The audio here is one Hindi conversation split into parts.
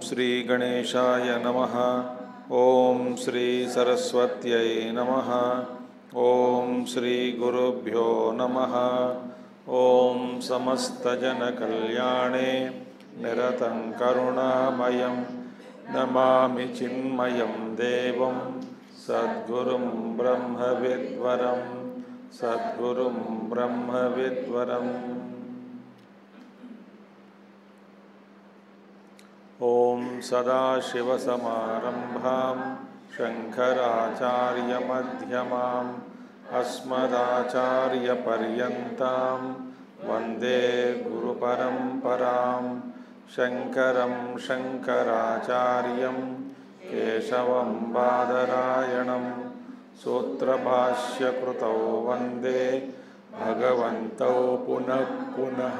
श्री गणेशाय नमः। ओम श्री सरस्वत्यै नमः। ओम श्री गुरुभ्यो नमः। ओम समस्तजनकल्याणे निरतं करुणामयं नमामि चिन्मयं देवं सद्गुरुं ब्रह्मविद्वरं सद्गुरुं ब्रह्मविद्वरम्। ओम सदाशिवसमारंभां शंकराचार्यमध्यमाम् अस्मदाचार्यपर्यन्तां वन्दे गुरुपरम्परां। शंकरं शंकराचार्यं केशवं बादरायणं सूत्रभाष्यकृतौ वन्दे भगवन्तौ पुनः पुनः।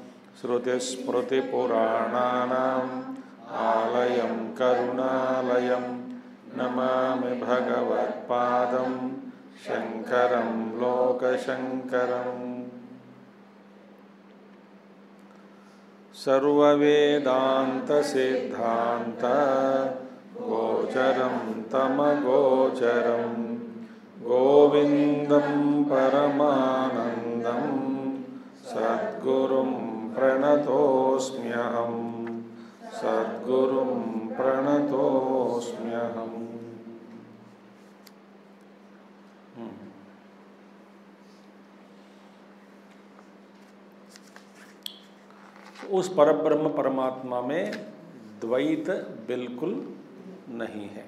श्रुतिस्मृतिपुराणानाम् आलयं करुणालयं नमामि भगवत्पादं शंकरं लोकशंकरम्। सर्ववेदान्तसिद्धान्त गोचरं तमगोचरं गोविन्दं परमानन्दं सद्गुरुं प्रणतोऽस्म्यहम् सद्गुरुं प्रणतोऽस्म्यहम्। उस परब्रह्म परमात्मा में द्वैत बिल्कुल नहीं है।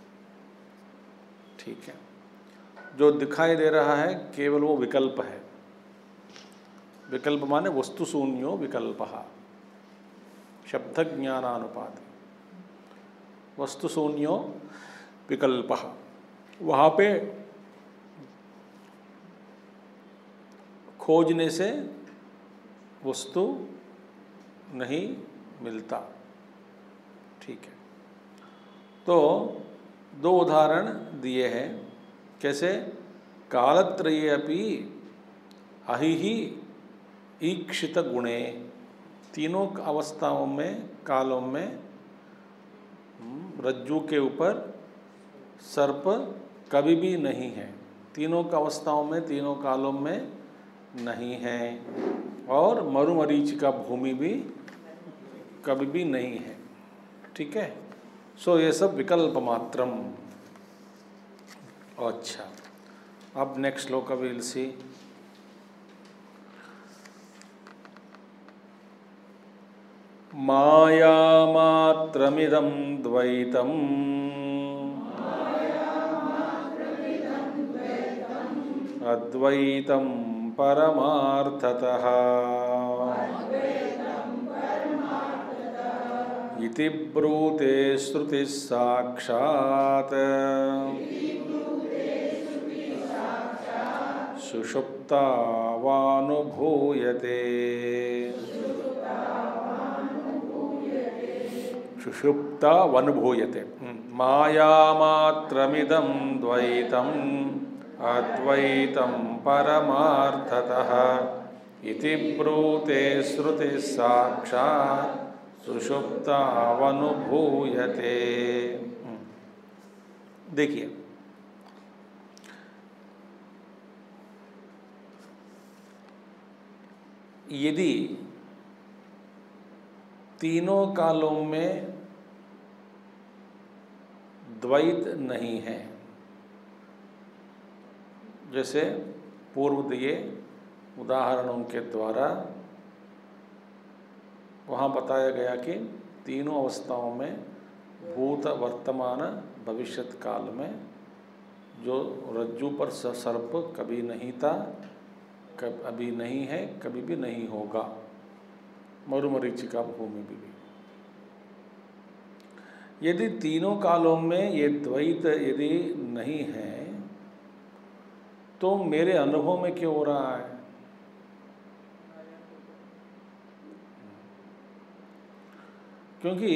ठीक है, जो दिखाई दे रहा है केवल वो विकल्प है। विकल्प माने वस्तु शून्यो विकल्पः, शब्द ज्ञानानुपात, वस्तु शून्यो विकल्पः। वहाँ पे खोजने से वस्तु नहीं मिलता। ठीक है, तो दो उदाहरण दिए हैं। कैसे? कालत्रये अपि अहिहि ईक्षित गुणे, तीनों अवस्थाओं में, कालों में रज्जु के ऊपर सर्प कभी भी नहीं है। तीनों अवस्थाओं में, तीनों कालों में नहीं है। और मरुमरीचिका भूमि भी कभी भी नहीं है। ठीक है, सो ये सब विकल्प मात्रम। अच्छा, अब नेक्स्ट श्लोक विल सी। मायामात्रमिदं द्वैतम् अद्वैतं परमार्थतः इति ब्रूते श्रुतिः साक्षात् सुषुप्तावानुभूयते। सुषुप्तावनुभूयते। मायामात्रमिदं द्वैतम् अद्वैतं परमार्थतः इति ब्रूते श्रुतिः साक्षात् सुषुप्तावनुभूयते। देखिए, यदि तीनों कालों में द्वैत नहीं है, जैसे पूर्व दिए उदाहरणों के द्वारा वहाँ बताया गया कि तीनों अवस्थाओं में, भूत, वर्तमान, भविष्यत काल में जो रज्जु पर सर्प कभी नहीं था, अभी नहीं है, कभी भी नहीं होगा, मरुमरीचिका भूमि भी। यदि तीनों कालों में ये द्वैत यदि नहीं है तो मेरे अनुभव में क्यों हो रहा है? क्योंकि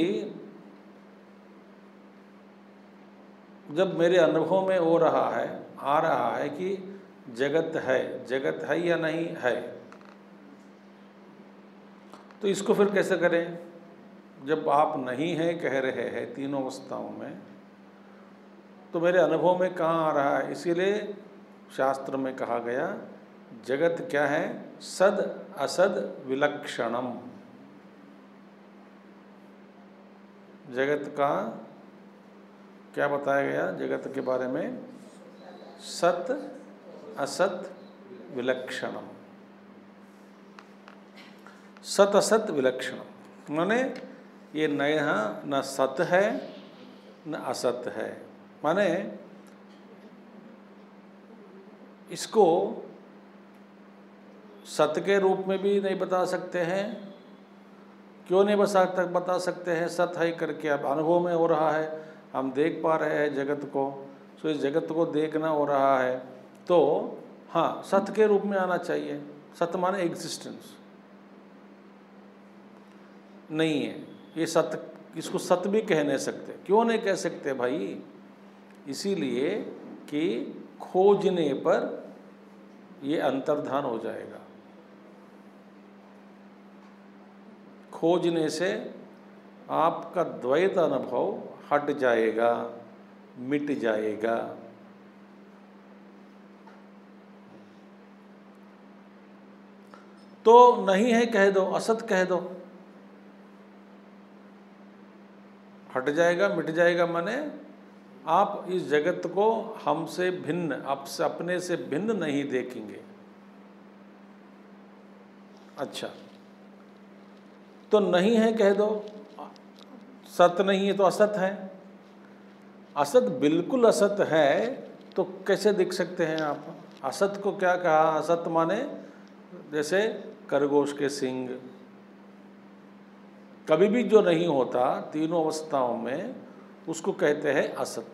जब मेरे अनुभव में हो रहा है, आ रहा है कि जगत है या नहीं है, तो इसको फिर कैसे करें? जब आप नहीं हैं कह रहे हैं तीनों अवस्थाओं में, तो मेरे अनुभव में कहाँ आ रहा है? इसीलिए शास्त्र में कहा गया जगत क्या है? सद असद विलक्षणम। जगत का क्या बताया गया जगत के बारे में? सत असत विलक्षणम। सत असत विलक्षणम माने ये न सत है न असत है। माने इसको सत के रूप में भी नहीं बता सकते हैं। क्यों नहीं बता सकते हैं? सत है करके अब अनुभव में हो रहा है, हम देख पा रहे हैं जगत को, तो इस जगत को देखना हो रहा है, तो हाँ सत के रूप में आना चाहिए। सत माने एग्जिस्टेंस नहीं है ये सत, इसको सत भी कह नहीं सकते। क्यों नहीं कह सकते भाई? इसीलिए कि खोजने पर ये अंतर्धान हो जाएगा। खोजने से आपका द्वैत अनुभव हट जाएगा, मिट जाएगा। तो नहीं है कह दो, असत कह दो, हट जाएगा मिट जाएगा। माने आप इस जगत को हमसे भिन्न, आपसे अपने से भिन्न नहीं देखेंगे। अच्छा, तो नहीं है कह दो, सत नहीं है तो असत है। असत बिल्कुल असत है तो कैसे देख सकते हैं आप? असत को क्या कहा? असत माने जैसे खरगोश के सींग, कभी भी जो नहीं होता तीनों अवस्थाओं में, उसको कहते हैं असत।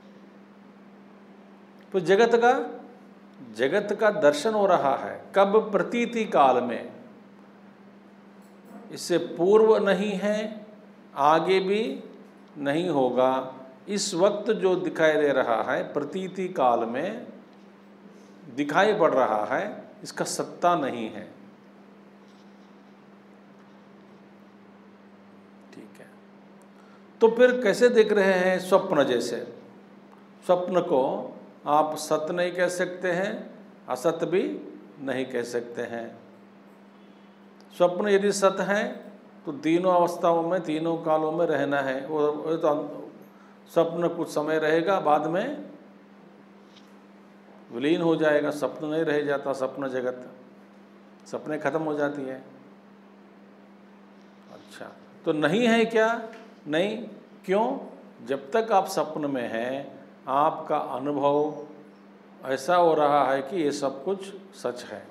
तो जगत का दर्शन हो रहा है कब? प्रतीति काल में। इससे पूर्व नहीं है, आगे भी नहीं होगा। इस वक्त जो दिखाई दे रहा है प्रतीति काल में दिखाई पड़ रहा है, इसका सत्ता नहीं है। ठीक है, तो फिर कैसे देख रहे हैं? स्वप्न जैसे। स्वप्न को आप सत नहीं कह सकते हैं, असत भी नहीं कह सकते हैं। स्वप्न यदि सत है तो तीनों अवस्थाओं में तीनों कालों में रहना है। वो तो स्वप्न कुछ समय रहेगा, बाद में विलीन हो जाएगा, स्वप्न नहीं रह जाता। स्वप्न जगत, सपने खत्म हो जाती है। अच्छा, तो नहीं है क्या? नहीं। क्यों? जब तक आप स्वप्न में हैं आपका अनुभव ऐसा हो रहा है कि ये सब कुछ सच है।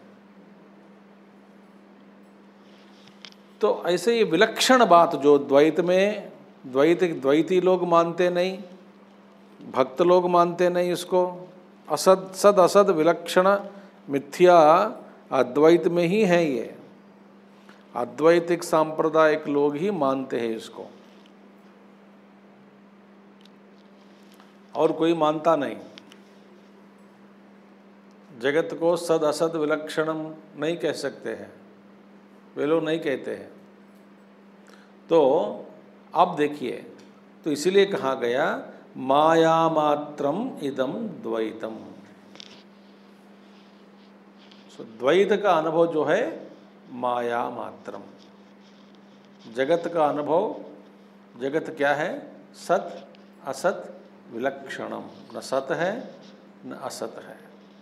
तो ऐसे ये विलक्षण बात जो द्वैत में, द्वैती लोग मानते नहीं, भक्त लोग मानते नहीं इसको। असद सद असद विलक्षण मिथ्या अद्वैत में ही है। ये अद्वैतिक सांप्रदायिक लोग ही मानते हैं इसको, और कोई मानता नहीं। जगत को सद असद विलक्षणम नहीं कह सकते हैं, वे लोग नहीं कहते हैं। तो अब देखिए, तो इसीलिए कहा गया माया मात्रम इदम द्वैतम। द्वैत का अनुभव जो है माया मात्रम। जगत का अनुभव, जगत क्या है? सत असत विलक्षणम। न सत है न असत है।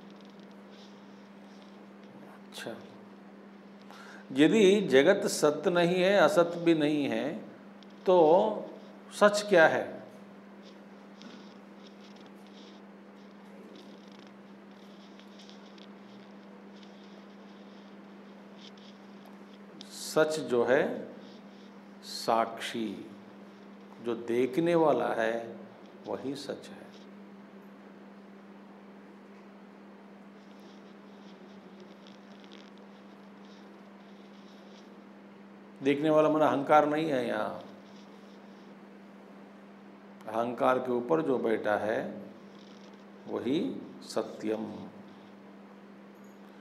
अच्छा, यदि जगत सत्य नहीं है असत भी नहीं है तो सच क्या है? सच जो है साक्षी, जो देखने वाला है वही सच है। देखने वाला मन अहंकार नहीं है। यहाँ अहंकार के ऊपर जो बैठा है वही सत्यम।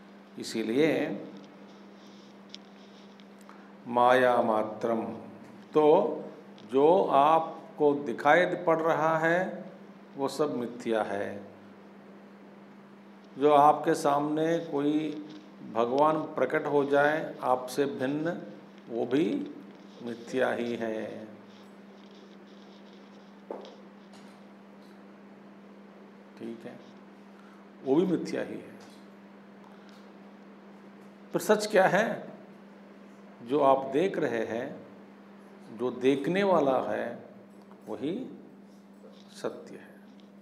इसीलिए माया मात्रम, तो जो आपको दिखाई पड़ रहा है वो सब मिथ्या है। जो आपके सामने कोई भगवान प्रकट हो जाए आपसे भिन्न, वो भी मिथ्या ही है। ठीक है, वो भी मिथ्या ही है। पर सच क्या है? जो आप देख रहे हैं, जो देखने वाला है, वही सत्य है।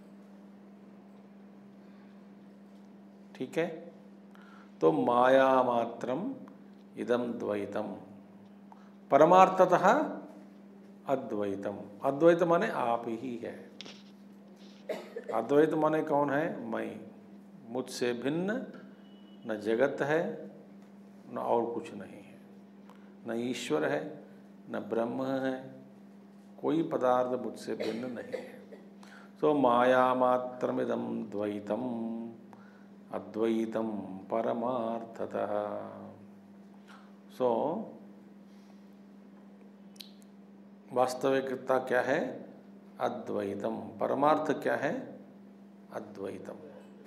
ठीक है, तो माया मात्रम इदम द्वैतम, परमार्थतः अद्वैतम। अद्वैत माने आप ही है। अद्वैत माने कौन है? मैं। मुझसे भिन्न न जगत है, न और कुछ नहीं है, न ईश्वर है, न ब्रह्म है, कोई पदार्थ मुझसे भिन्न नहीं है। तो माया मात्रमिदं द्वैतम अद्वैतम परमार्थतः। सो वास्तविकता क्या है? अद्वैतम। परमार्थ क्या है? अद्वैतम।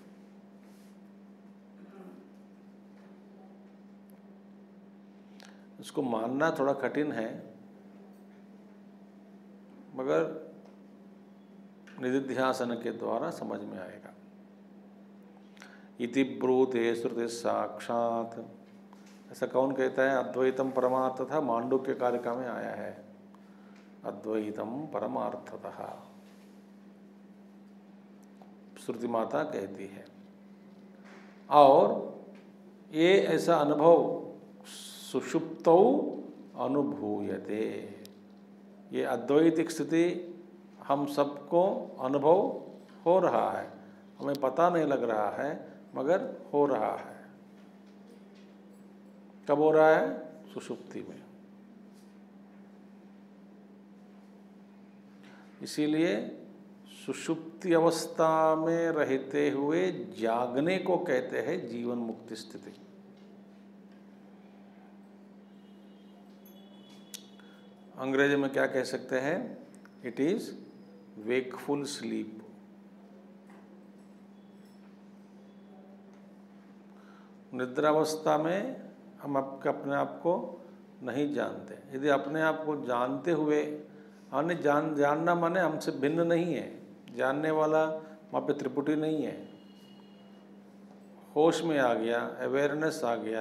इसको मानना थोड़ा कठिन है, मगर निधिध्यासन के द्वारा समझ में आएगा। इति ब्रूते श्रुति साक्षात, ऐसा कौन कहता है? अद्वैतम परमार्थतः मांडुक्य कारिका में आया है। अद्वैतम परमार्थतः श्रुति माता कहती है। और ये ऐसा अनुभव सुषुप्तौ अनुभूयते, ये अद्वैतिक स्थिति हम सबको अनुभव हो रहा है। हमें पता नहीं लग रहा है, मगर हो रहा है। कब हो रहा है? सुषुप्ति में। इसीलिए सुषुप्ति अवस्था में रहते हुए जागने को कहते हैं जीवन मुक्ति स्थिति। अंग्रेजी में क्या कह सकते हैं? It is wakeful sleep. निद्रावस्था में हम अपने आप को नहीं जानते। यदि अपने आप को जानते हुए, अन्य जानना माने हमसे भिन्न नहीं है, जानने वाला वहाँ पे त्रिपुटी नहीं है। होश में आ गया, अवेयरनेस आ गया,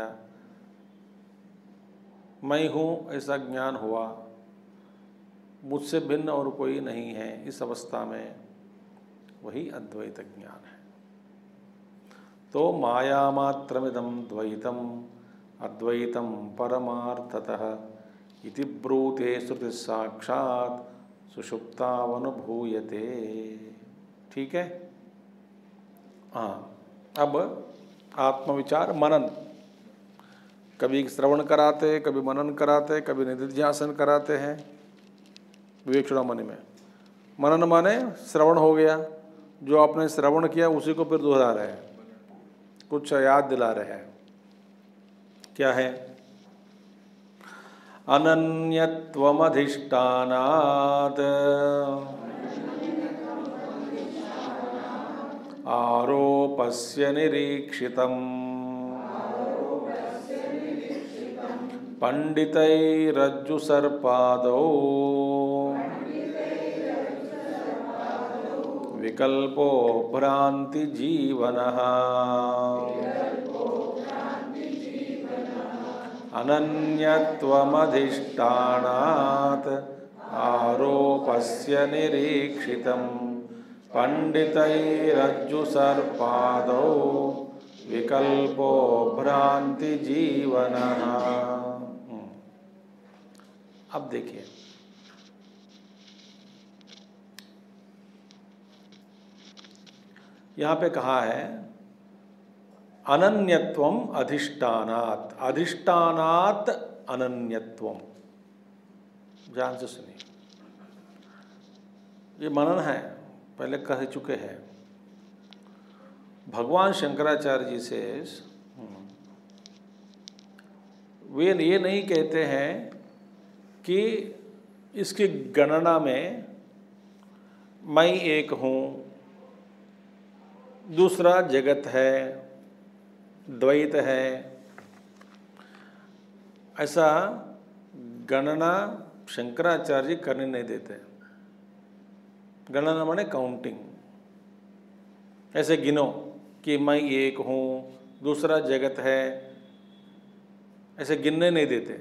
मैं हूँ ऐसा ज्ञान हुआ, मुझसे भिन्न और कोई नहीं है। इस अवस्था में वही अद्वैत ज्ञान है। तो माया मात्रमिदं द्वैतम अद्वैतम परमार्थतः इति ब्रूते श्रुति साक्षात सुषुप्तावनुभूयते। ठीक है। हाँ, अब आत्मविचार मनन। कभी श्रवण कराते, कभी मनन कराते, कभी निधिध्यासन कराते हैं विवेक चूड़ामणि में। मनन माने श्रवण हो गया, जो आपने श्रवण किया उसी को फिर दोहरा रहे हैं, कुछ याद दिला रहे हैं। क्या है? अनन्यत्वमधिष्ठानात् आरोपस्य निरीक्षितम् पंडितैरज्जुसर्पादौ विकल्पो भ्रान्तिजीवनः। अनन्यत्वमधिष्ठानात् आरोपस्य निरीक्षितम् पंडितैरज्जुसर्पादौ विकल्पो भ्रान्तिजीवनः। अब देखिए, यहाँ पे कहा है अनन्यत्वम अधिष्ठानात्। अधिष्ठानात् अनन्यत्वम। ध्यान से सुनिए, ये मनन है, पहले कह चुके हैं। भगवान शंकराचार्य जी से वे ये नहीं कहते हैं कि इसकी गणना में मैं एक हूँ, दूसरा जगत है, द्वैत है, ऐसा गणना शंकराचार्य जी करने नहीं देते। गणना माने काउंटिंग। ऐसे गिनो कि मैं एक हूँ, दूसरा जगत है, ऐसे गिनने नहीं देते।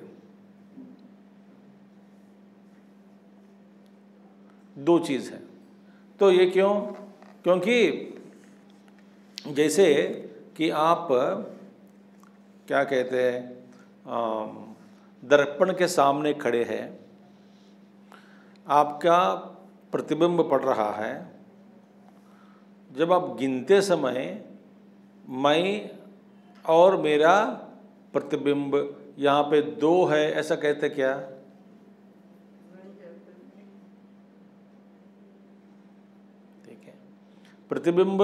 दो चीज़ है। तो ये क्यों? क्योंकि जैसे कि आप क्या कहते हैं, दर्पण के सामने खड़े हैं, आपका प्रतिबिंब पड़ रहा है। जब आप गिनते समय मैं और मेरा प्रतिबिंब यहाँ पे दो है ऐसा कहते क्या? ठीक है, प्रतिबिंब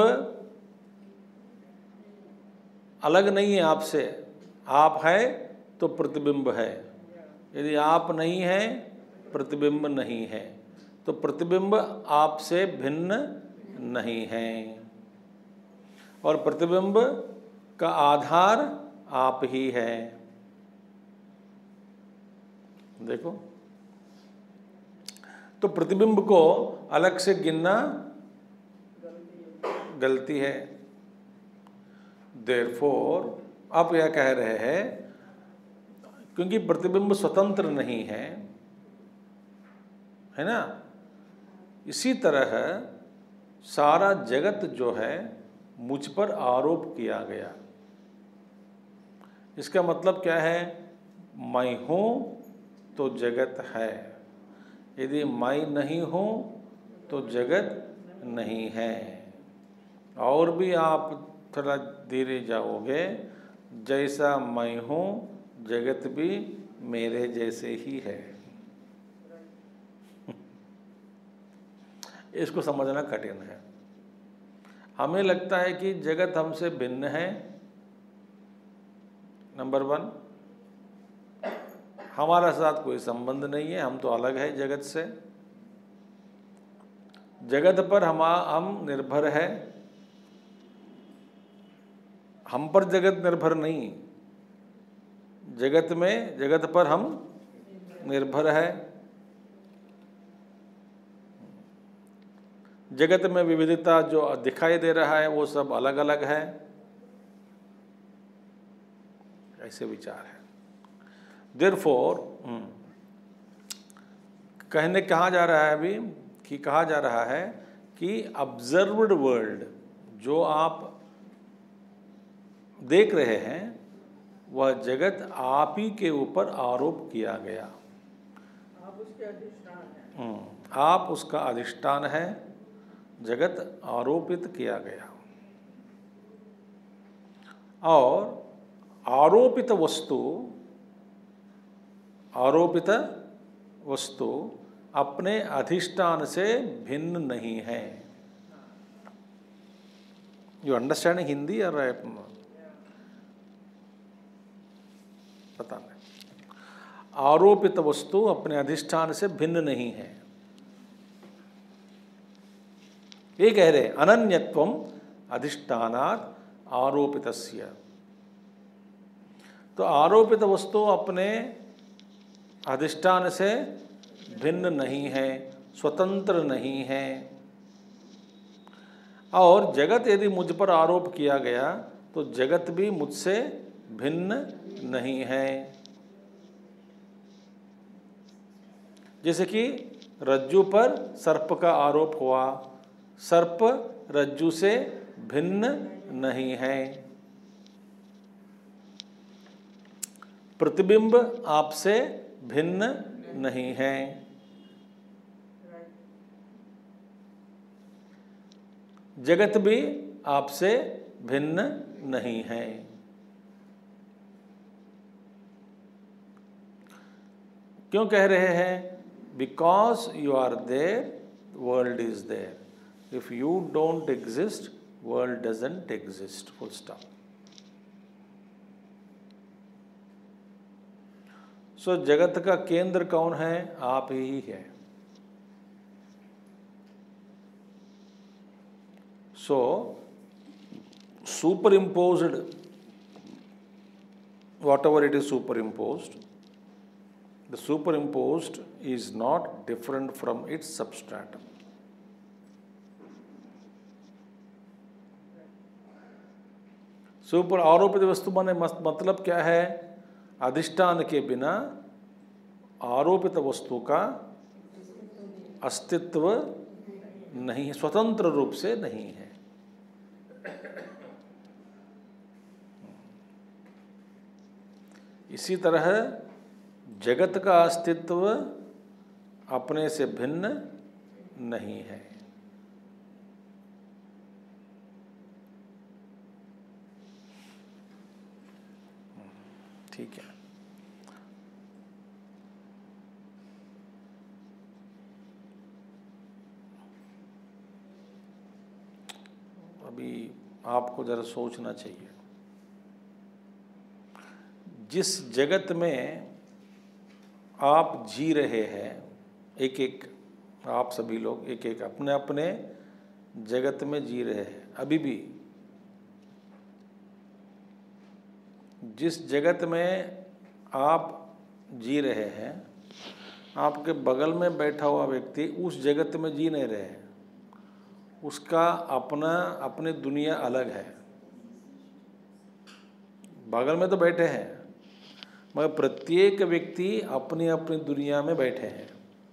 अलग नहीं है आपसे। आप है तो प्रतिबिंब है, यदि आप नहीं है प्रतिबिंब नहीं है। तो प्रतिबिंब आपसे भिन्न नहीं है और प्रतिबिंब का आधार आप ही है। देखो, तो प्रतिबिंब को अलग से गिनना गलती है। देयरफॉर आप यह कह रहे हैं क्योंकि प्रतिबिंब स्वतंत्र नहीं है, है ना? इसी तरह सारा जगत जो है मुझ पर आरोप किया गया। इसका मतलब क्या है? मैं हूँ तो जगत है, यदि मैं नहीं हूँ तो जगत नहीं है। और भी आप थोड़ा धीरे जाओगे, जैसा मैं हूँ जगत भी मेरे जैसे ही है। इसको समझना कठिन है। हमें लगता है कि जगत हमसे भिन्न है, नंबर 1। हमारा साथ कोई संबंध नहीं है, हम तो अलग है जगत से। जगत पर हम निर्भर है, हम पर जगत निर्भर नहीं, जगत पर हम निर्भर है। जगत में विविधता जो दिखाई दे रहा है वो सब अलग अलग है, ऐसे विचार है। देयरफॉर कहा जा रहा है अभी कि कहा जा रहा है कि ऑब्जर्व्ड वर्ल्ड जो आप देख रहे हैं वह जगत आप ही के ऊपर आरोप किया गया। आप उसके अधिष्ठान हैं। आप उसका अधिष्ठान है, जगत आरोपित किया गया। और आरोपित वस्तु अपने अधिष्ठान से भिन्न नहीं है। यू अंडरस्टैंड हिंदी और पता नहीं। आरोपित वस्तु अपने अधिष्ठान से भिन्न नहीं है। ये कह रहे अनन्यत्वम अधिष्ठानात् आरोपितस्य। तो आरोपित वस्तु अपने अधिष्ठान से भिन्न नहीं है, स्वतंत्र नहीं है। और जगत यदि मुझ पर आरोप किया गया तो जगत भी मुझसे भिन्न नहीं है। जैसे कि रज्जु पर सर्प का आरोप हुआ, सर्प रज्जु से भिन्न नहीं है। प्रतिबिंब आपसे भिन्न नहीं है। जगत भी आपसे भिन्न नहीं है। क्यों कह रहे हैं? Because you are there, world is there. If you don't exist, world doesn't exist, full stop. So जगत का केंद्र कौन है? आप ही है। So super imposed, whatever it is superimposed, the superimposed is not different from its substratum. Super आरोपित वस्तु माने मतलब क्या है? अधिष्ठान के बिना आरोपित वस्तु का अस्तित्व नहीं है, स्वतंत्र रूप से नहीं है। इसी तरह जगत का अस्तित्व अपने से भिन्न नहीं है। ठीक है। अभी आपको जरा सोचना चाहिए। जिस जगत में आप जी रहे हैं, एक एक आप सभी लोग एक एक अपने अपने जगत में जी रहे हैं। अभी भी जिस जगत में आप जी रहे हैं, आपके बगल में बैठा हुआ व्यक्ति उस जगत में जी नहीं रहे हैं। उसका अपनी दुनिया अलग है। बगल में तो बैठे हैं, मगर प्रत्येक व्यक्ति अपनी अपनी दुनिया में बैठे हैं।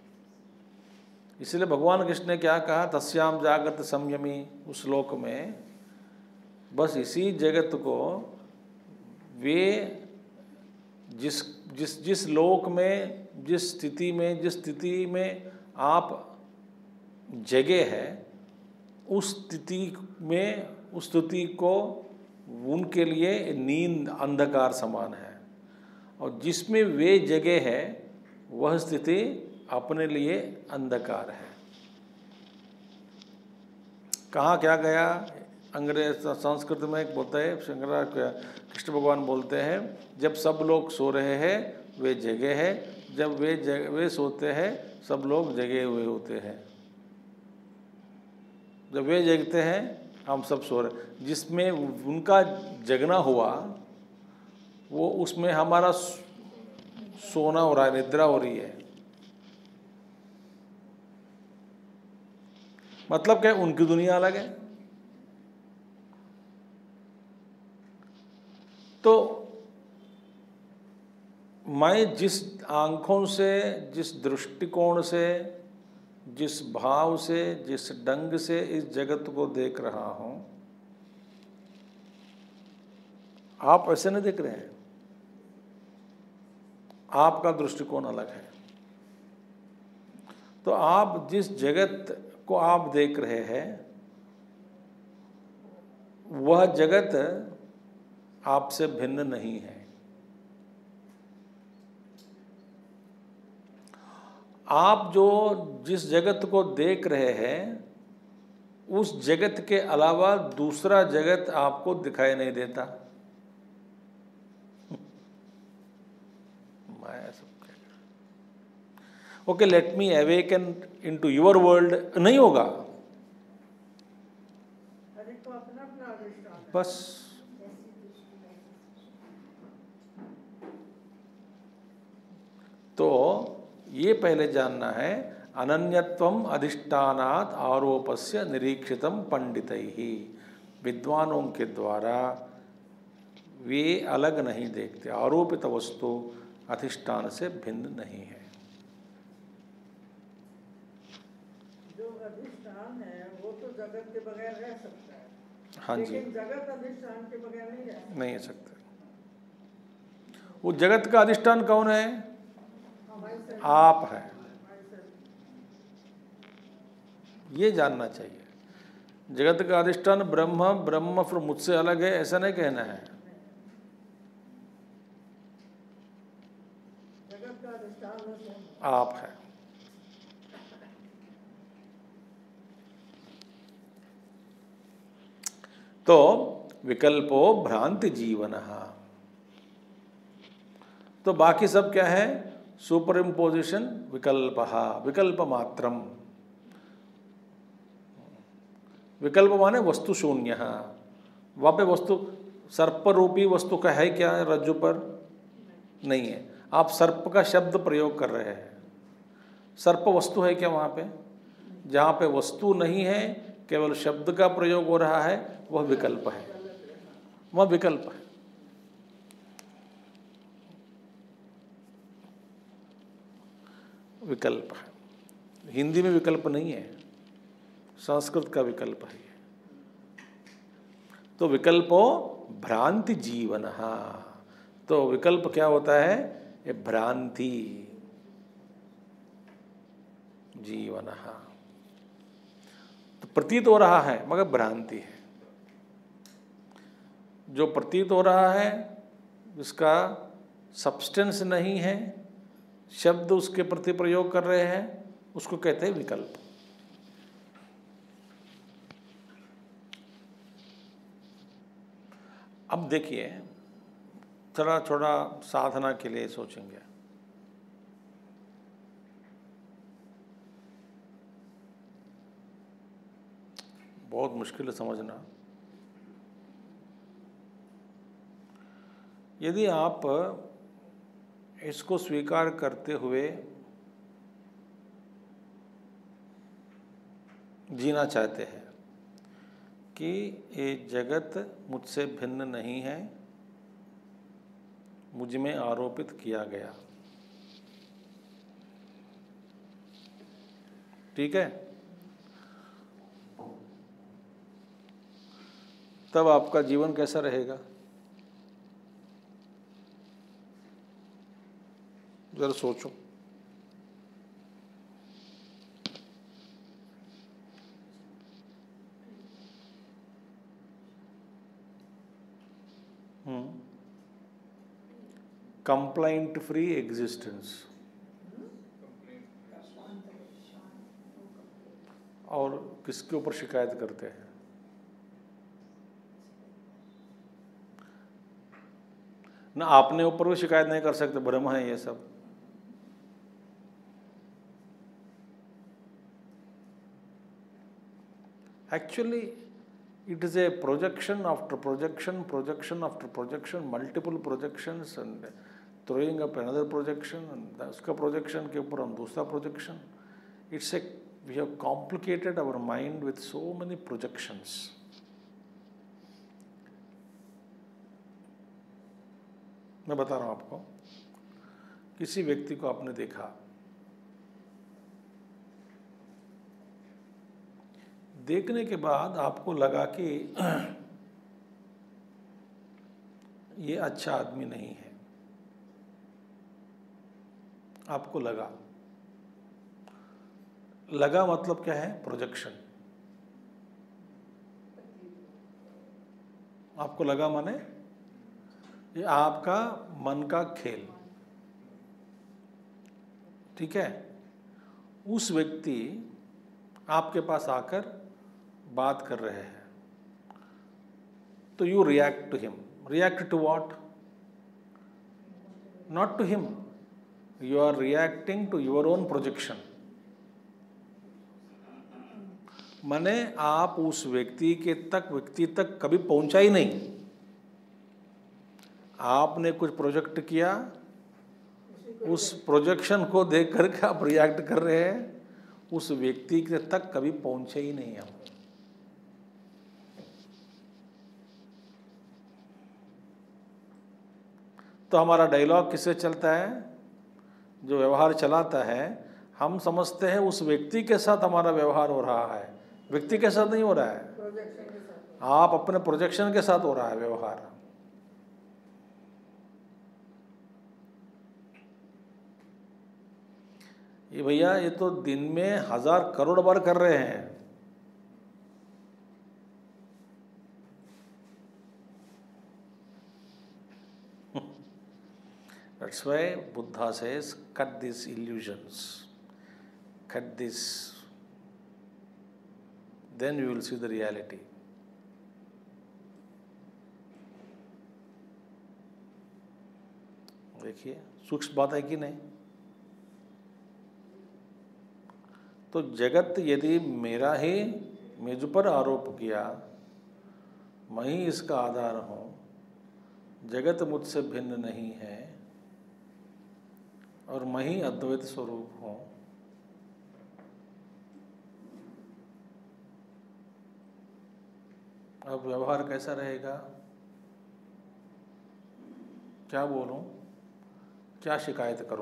इसलिए भगवान कृष्ण ने क्या कहा? तस्याम जागृत संयमी, उस श्लोक में बस इसी जगत को वे जिस लोक में, जिस स्थिति में आप जगे हैं, उस स्थिति को उनके लिए नींद अंधकार समान है। और जिसमें वे जगह है वह स्थिति अपने लिए अंधकार है। कहाँ क्या गया? अंग्रेज संस्कृत में एक बोलता है, कृष्ण भगवान बोलते हैं, जब सब लोग सो रहे हैं वे जगे हैं, जब वे सोते हैं सब लोग जगे हुए होते हैं। जब वे जगते हैं हम सब सो रहे। जिसमें उनका जगना हुआ वो उसमें हमारा सोना हो रहा है, निद्रा हो रही है। मतलब क्या? उनकी दुनिया अलग है। तो मैं जिस आंखों से, जिस दृष्टिकोण से, जिस भाव से, जिस ढंग से इस जगत को देख रहा हूं, आप ऐसे नहीं देख रहे हैं। आपका दृष्टिकोण अलग है। तो आप जिस जगत को आप देख रहे हैं वह जगत आपसे भिन्न नहीं है। आप जिस जगत को देख रहे हैं उस जगत के अलावा दूसरा जगत आपको दिखाई नहीं देता। Okay, let me awaken into your world, नहीं होगा। बस तो ये पहले जानना है, अनन्यत्वम अधिष्ठानात् आरोपस्य निरीक्षितम पंडितैहि, विद्वानों के द्वारा वे अलग नहीं देखते। आरोपित वस्तु अधिष्ठान से भिन्न नहीं है। जो अधिष्ठान है वो तो जगत के बगैर रह सकता है। हाँ जी, लेकिन जगत अधिष्ठान के बगैर नहीं रह सकता। वो जगत का अधिष्ठान कौन है? आप है। ये जानना चाहिए। जगत का अधिष्ठान ब्रह्म, ब्रह्म फिर मुझसे अलग है ऐसा नहीं कहना है। जगत का अधिष्ठान आप है। तो विकल्पो भ्रांति जीवन। तो बाकी सब क्या है? सुपर इम्पोजिशन विकल्प, विकल्प मात्रम। विकल्प माने वस्तु शून्य। वहाँ पे वस्तु सर्प रूपी वस्तु का है क्या रज्जु पर? नहीं है। आप सर्प का शब्द प्रयोग कर रहे हैं, सर्प वस्तु है क्या वहाँ पे? जहाँ पे वस्तु नहीं है, केवल शब्द का प्रयोग हो रहा है, वह विकल्प है, वह विकल्प है। विकल्प है। हिंदी में विकल्प नहीं है, संस्कृत का विकल्प है। तो विकल्पो भ्रांति जीवन। तो विकल्प क्या होता है? ये भ्रांति जीवन। तो प्रतीत हो रहा है मगर भ्रांति है। जो प्रतीत हो रहा है उसका सब्सटेंस नहीं है, शब्द उसके प्रति प्रयोग कर रहे हैं, उसको कहते हैं विकल्प। अब देखिए, थोड़ा थोड़ा साधना के लिए सोचेंगे। बहुत मुश्किल है समझना। यदि आप इसको स्वीकार करते हुए जीना चाहते हैं कि ये जगत मुझसे भिन्न नहीं है, मुझ में आरोपित किया गया, ठीक है, तब आपका जीवन कैसा रहेगा? जरा सोचो। Complaint free existence. और किसके ऊपर शिकायत करते हैं? ना आपने ऊपर भी शिकायत नहीं कर सकते, भ्रम है ये सब। Actually, it is a projection after projection, projection after projection, multiple projections, and throwing up another projection, and उसका projection के ऊपर हम दूसरा projection. We have complicated our mind with so many projections. मैं बता रहा हूँ आपको, किसी व्यक्ति को आपने देखा, देखने के बाद आपको लगा कि ये अच्छा आदमी नहीं है, आपको लगा मतलब क्या है? प्रोजेक्शन। आपको लगा माने ये आपका मन का खेल, ठीक है। उस व्यक्ति आपके पास आकर बात कर रहे हैं, तो you react to him. React to what? Not to him, you are reacting to your own projection. माने आप उस व्यक्ति तक कभी पहुंचा ही नहीं। आपने कुछ प्रोजेक्ट किया, उस प्रोजेक्शन को देख करके आप रिएक्ट कर रहे हैं, उस व्यक्ति के तक कभी पहुंचे ही नहीं आप। तो हमारा डायलॉग किससे चलता है? जो व्यवहार चलाता है, हम समझते हैं उस व्यक्ति के साथ हमारा व्यवहार हो रहा है, व्यक्ति के साथ नहीं हो रहा है। आप अपने प्रोजेक्शन के साथ हो रहा है व्यवहार। ये भैया, ये तो दिन में 1000 करोड़ बार कर रहे हैं। That's why Buddha says, cut these illusions, cut this, then you will see the reality. देखिए सूक्ष्म बात है कि नहीं। तो जगत यदि मेरा ही मुझ पर आरोप किया, मैं ही इसका आधार हूँ, जगत मुझसे भिन्न नहीं है और मैं ही अद्वैत स्वरूप हूँ, अब व्यवहार कैसा रहेगा? क्या बोलूं, क्या शिकायत करूं?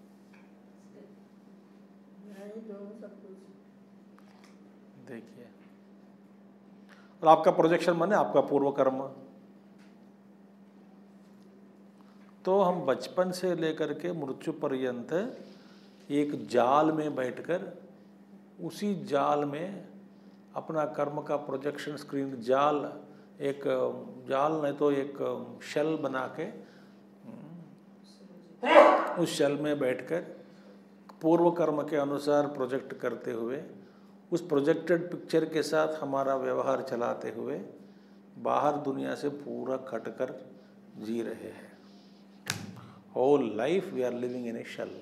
नहीं दो सब कुछ। देखिए, और आपका प्रोजेक्शन माने आपका पूर्व कर्म। तो हम बचपन से लेकर के मृत्यु पर्यंत एक जाल में बैठकर उसी जाल में अपना कर्म का प्रोजेक्शन स्क्रीन, जाल एक जाल नहीं तो एक शेल बना के उस शेल में बैठकर पूर्व कर्म के अनुसार प्रोजेक्ट करते हुए उस प्रोजेक्टेड पिक्चर के साथ हमारा व्यवहार चलाते हुए बाहर दुनिया से पूरा कटकर जी रहे हैं। Whole life we are living in a shell.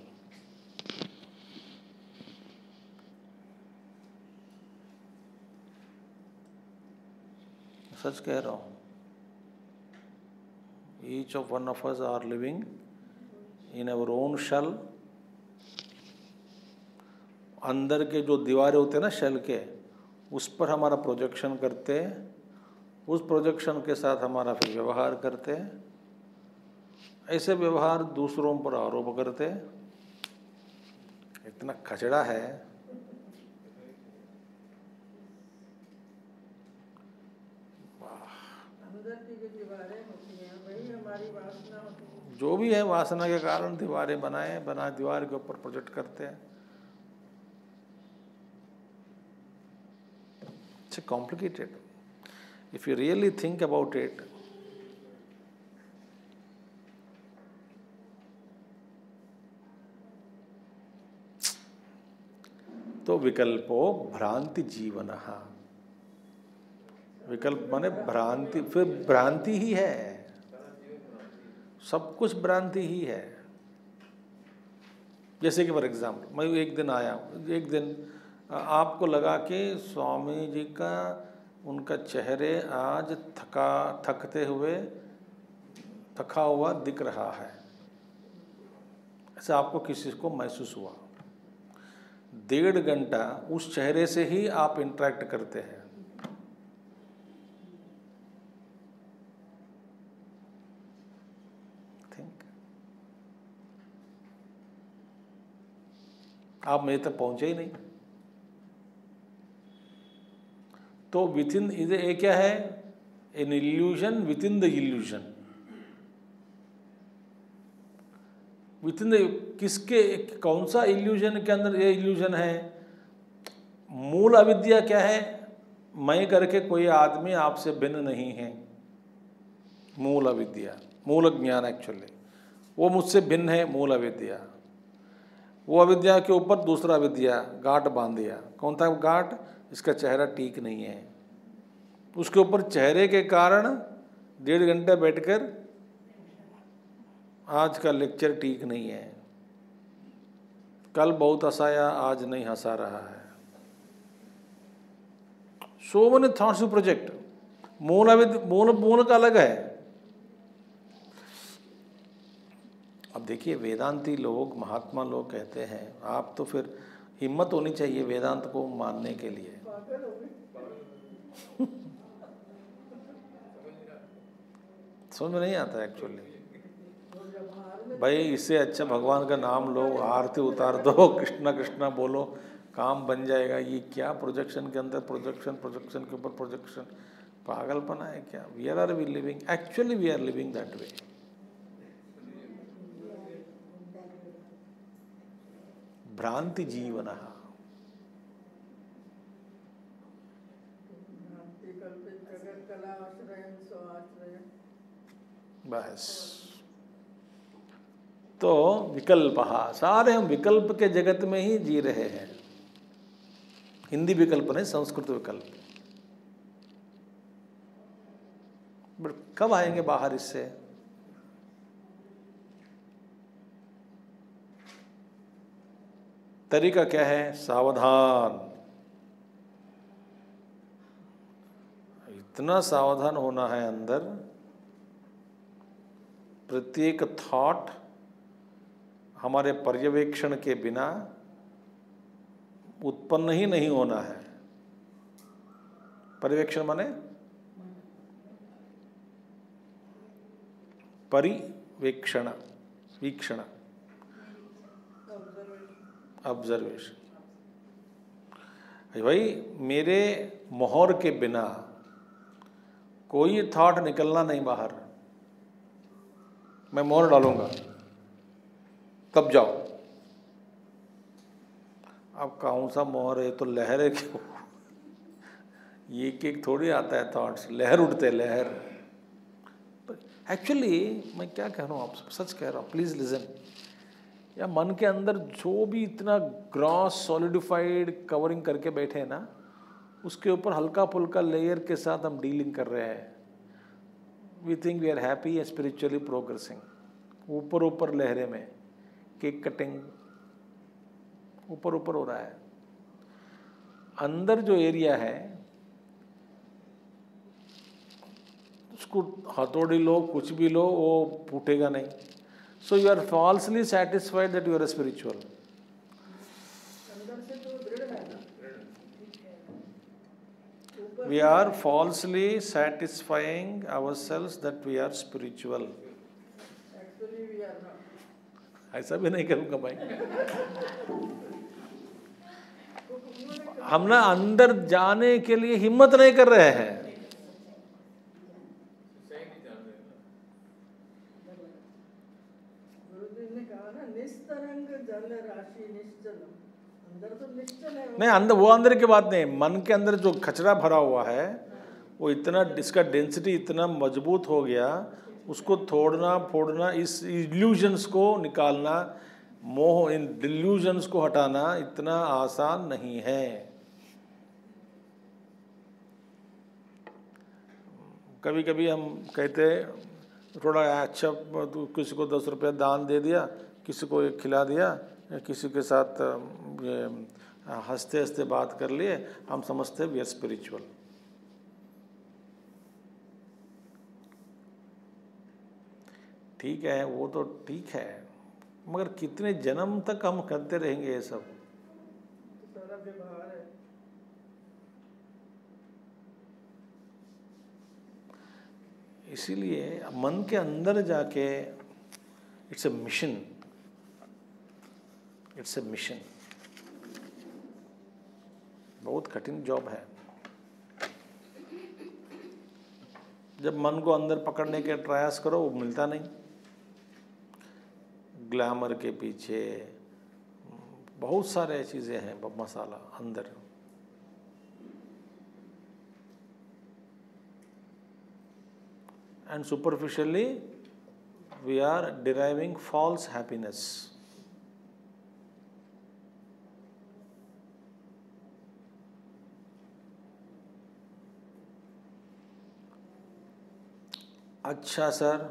सच कह रहा हूँ। Each of one of us are living in our own shell. अंदर के जो दीवारें होते हैं ना शेल के, उस पर हमारा प्रोजेक्शन करते हैं, उस प्रोजेक्शन के साथ हमारा फिर व्यवहार करते हैं, ऐसे व्यवहार दूसरों पर आरोप करते हैं। इतना कचड़ा है। अंदर की जो दीवारें होती हैं वही हमारी वासना होती है। जो भी है वासना के कारण दीवारें बना दीवार के ऊपर प्रोजेक्ट करते हैं। It's complicated. If you really think about it, तो विकल्पो भ्रांति जीवन। विकल्प माने भ्रांति, फिर भ्रांति ही है, सब कुछ भ्रांति ही है। जैसे कि फॉर एग्जाम्पल मैं एक दिन आया, एक दिन आपको लगा कि स्वामी जी का उनका चेहरे आज थकते हुए थका हुआ दिख रहा है, ऐसा आपको किसी को महसूस हुआ। 1.5 घंटा उस चेहरे से ही आप इंटरेक्ट करते हैं। थिंक, आप मेरे तक पहुंचे ही नहीं। तो विथिन ये क्या है? An illusion within the illusion. Within the किसके, कौन सा इल्यूजन के अंदर ये इल्यूजन है? मूल अविद्या क्या है? मैं करके कोई आदमी आपसे भिन्न नहीं है। मूल अविद्या, मूल ज्ञान एक्चुअली वो मुझसे भिन्न है, मूल अविद्या। वो अविद्या के ऊपर दूसरा अविद्या गांठ बांध दिया। कौन था गांठ? इसका चेहरा ठीक नहीं है। उसके ऊपर चेहरे के कारण 1.5 घंटे बैठकर आज का लेक्चर ठीक नहीं है, कल बहुत हंसाया आज नहीं हंसा रहा है। So many thoughts you project. मूल का अलग है। अब देखिए वेदांती लोग, महात्मा लोग कहते हैं, आप तो फिर हिम्मत होनी चाहिए वेदांत को मानने के लिए। समझ में नहीं आता एक्चुअली। भाई इससे अच्छा भगवान का नाम लो, आरती उतार दो, कृष्णा कृष्णा बोलो, काम बन जाएगा। ये क्या प्रोजेक्शन के अंदर प्रोजेक्शन, प्रोजेक्शन के ऊपर प्रोजेक्शन, पागलपना है क्या? We are we living, actually we are living that way. भ्रांति जीवन। बस तो विकल्प, सारे हम विकल्प के जगत में ही जी रहे हैं। हिंदी विकल्प नहीं, संस्कृत विकल्प। बट कब आएंगे बाहर इससे? तरीका क्या है? सावधान। इतना सावधान होना है अंदर, प्रत्येक थॉट हमारे पर्यवेक्षण के बिना उत्पन्न ही नहीं होना है। पर्यवेक्षण माने परिवेक्षण, वीक्षण, ऑब्जर्वेशन। भाई मेरे मोहर के बिना कोई थॉट निकलना नहीं बाहर। मैं मोहर डालूंगा तब जाओ। अब कौन सा मोहर है? तो लहर है क्यों? ये एक थोड़ी आता है थॉट्स, लहर उठते लहर। एक्चुअली मैं क्या कह रहा हूँ, आप सच कह रहा हूँ, प्लीज लिसन। या मन के अंदर जो भी इतना ग्रॉस सॉलिडिफाइड कवरिंग करके बैठे हैं ना, उसके ऊपर हल्का फुल्का लेयर के साथ हम डीलिंग कर रहे हैं। We think we are happy and spiritually progressing. ऊपर ऊपर लहरे में केक कटिंग ऊपर ऊपर हो रहा है। अंदर जो एरिया है उसको हथौड़ी लो, कुछ भी लो, वो फूटेगा नहीं। So you are falsely satisfied that you are spiritual. We are falsely satisfying ourselves that we are spiritual. Actually we are not. ऐसा भी नहीं करूँगा भाई। हम ना अंदर जाने के लिए हिम्मत नहीं कर रहे हैं। गुरुदेव ने कहा ना, निस्तरंग जल राशि निश्चलम। अंदर तो निश्चल है। नहीं, अंदर वो अंदर की बात नहीं, मन के अंदर जो कचरा भरा हुआ है वो इतना, इसका डेंसिटी इतना मजबूत हो गया, उसको तोड़ना फोड़ना, इस इल्यूजन्स को निकालना, मोह, इन डिल्यूजन्स को हटाना इतना आसान नहीं है। कभी कभी हम कहते थोड़ा अच्छा, तो किसी को 10 रुपया दान दे दिया, किसी को एक खिला दिया, किसी के साथ हंसते हंसते बात कर लिए, हम समझते वी आर स्पिरिचुअल। ठीक है, वो तो ठीक है, मगर कितने जन्म तक हम करते रहेंगे ये सब? सारा व्यवहार है। इसीलिए मन के अंदर जाके it's a mission, it's a mission. बहुत कठिन जॉब है। जब मन को अंदर पकड़ने के प्रयास करो वो मिलता नहीं। ग्लैमर के पीछे बहुत सारे चीज़ें हैं, मसाला अंदर। And superficially we are deriving false happiness. अच्छा सर,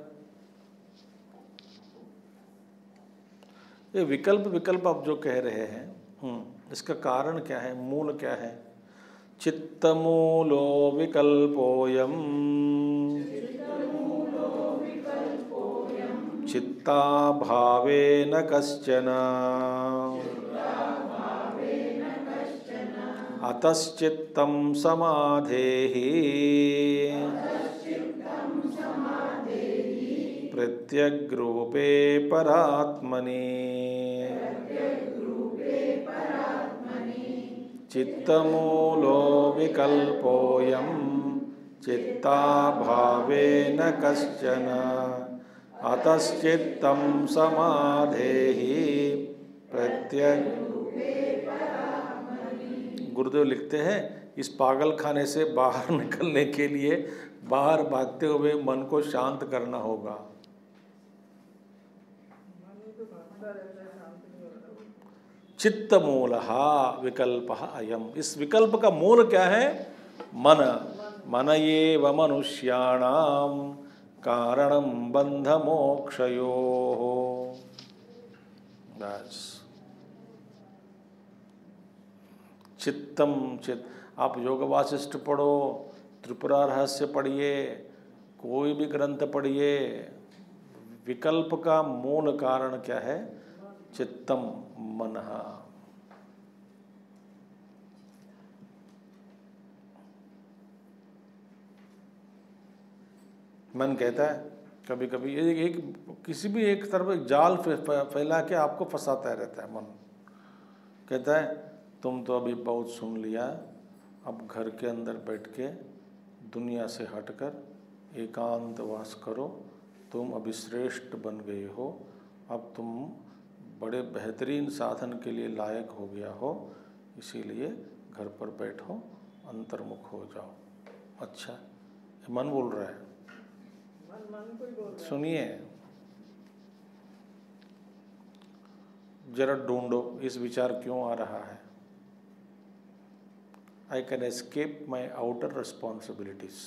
ये विकल्प आप जो कह रहे हैं, इसका कारण क्या है, मूल क्या है? चित्तमूलो विकल्पोऽयम् चित्ताभावेन कश्चन अतश्चित्तं समाधेहि प्रत्यग्रूपे परात्मनि। चित्तमूलो विकल्पोऽयं चित्ताभावेन कश्चन अतश्चित्तं समाधेहि प्रत्यग्। गुरुदेव लिखते हैं, इस पागल खाने से बाहर निकलने के लिए बाहर भागते हुए मन को शांत करना होगा। चित्तमूलः विकल्पः अयम्। इस विकल्प का मूल क्या है? मन। मन एव मनुष्याणां कारणं बन्धमोक्षयोः। बस चित्तम चित, आप योग वासिष्ठ पढ़ो, त्रिपुरा रहस्य पढ़िए, कोई भी ग्रंथ पढ़िए, विकल्प का मूल कारण क्या है? चित्तम, मनः। मन कहता है कभी कभी एक किसी भी एक तरफ जाल फैला के आपको फंसाता रहता है। मन कहता है तुम तो अभी बहुत सुन लिया, अब घर के अंदर बैठ के दुनिया से हटकर एकांतवास करो, तुम अभी श्रेष्ठ बन गए हो, अब तुम बड़े बेहतरीन साधन के लिए लायक हो गया हो, इसीलिए घर पर बैठो, अंतर्मुख हो जाओ। अच्छा, मन बोल रहा है, सुनिए जरा, ढूंढो इस विचार क्यों आ रहा है। I can escape my outer responsibilities.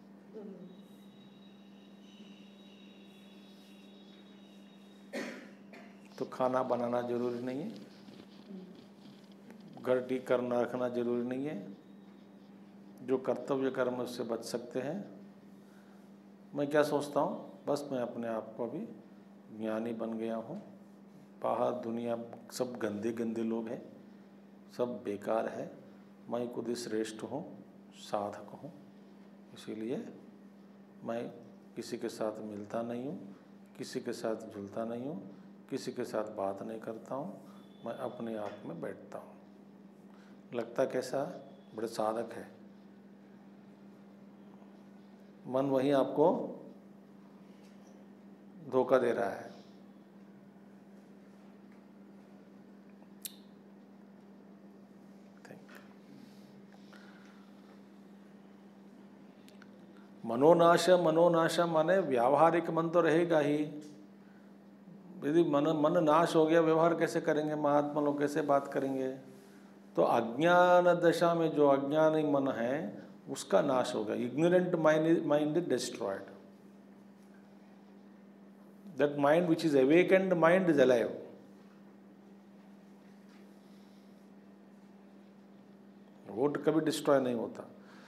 तो खाना बनाना जरूरी नहीं है, घर ठीक करना रखना जरूरी नहीं है, जो कर्तव्य कर्म उससे बच सकते हैं। मैं क्या सोचता हूँ, बस मैं अपने आप को अभी ज्ञानी बन गया हूँ, बाहर दुनिया सब गंदे गंदे लोग हैं, सब बेकार है, मैं खुद ही श्रेष्ठ हूँ, साधक हूँ, इसीलिए मैं किसी के साथ मिलता नहीं हूँ, किसी के साथ जुलता नहीं हूँ, किसी के साथ बात नहीं करता हूँ, मैं अपने आप में बैठता हूँ। लगता कैसा? बड़े साधक है। मन वही आपको धोखा दे रहा है। मनोनाश, मनोनाश माने व्यावहारिक मन तो रहेगा ही। यदि मन नाश हो गया, व्यवहार कैसे करेंगे? महात्मा लोग कैसे बात करेंगे? तो अज्ञान दशा में जो अज्ञानी मन है उसका नाश होगा। Ignorant mind is destroyed. That mind which is awakened mind is alive. वो कभी डिस्ट्रॉय नहीं होता।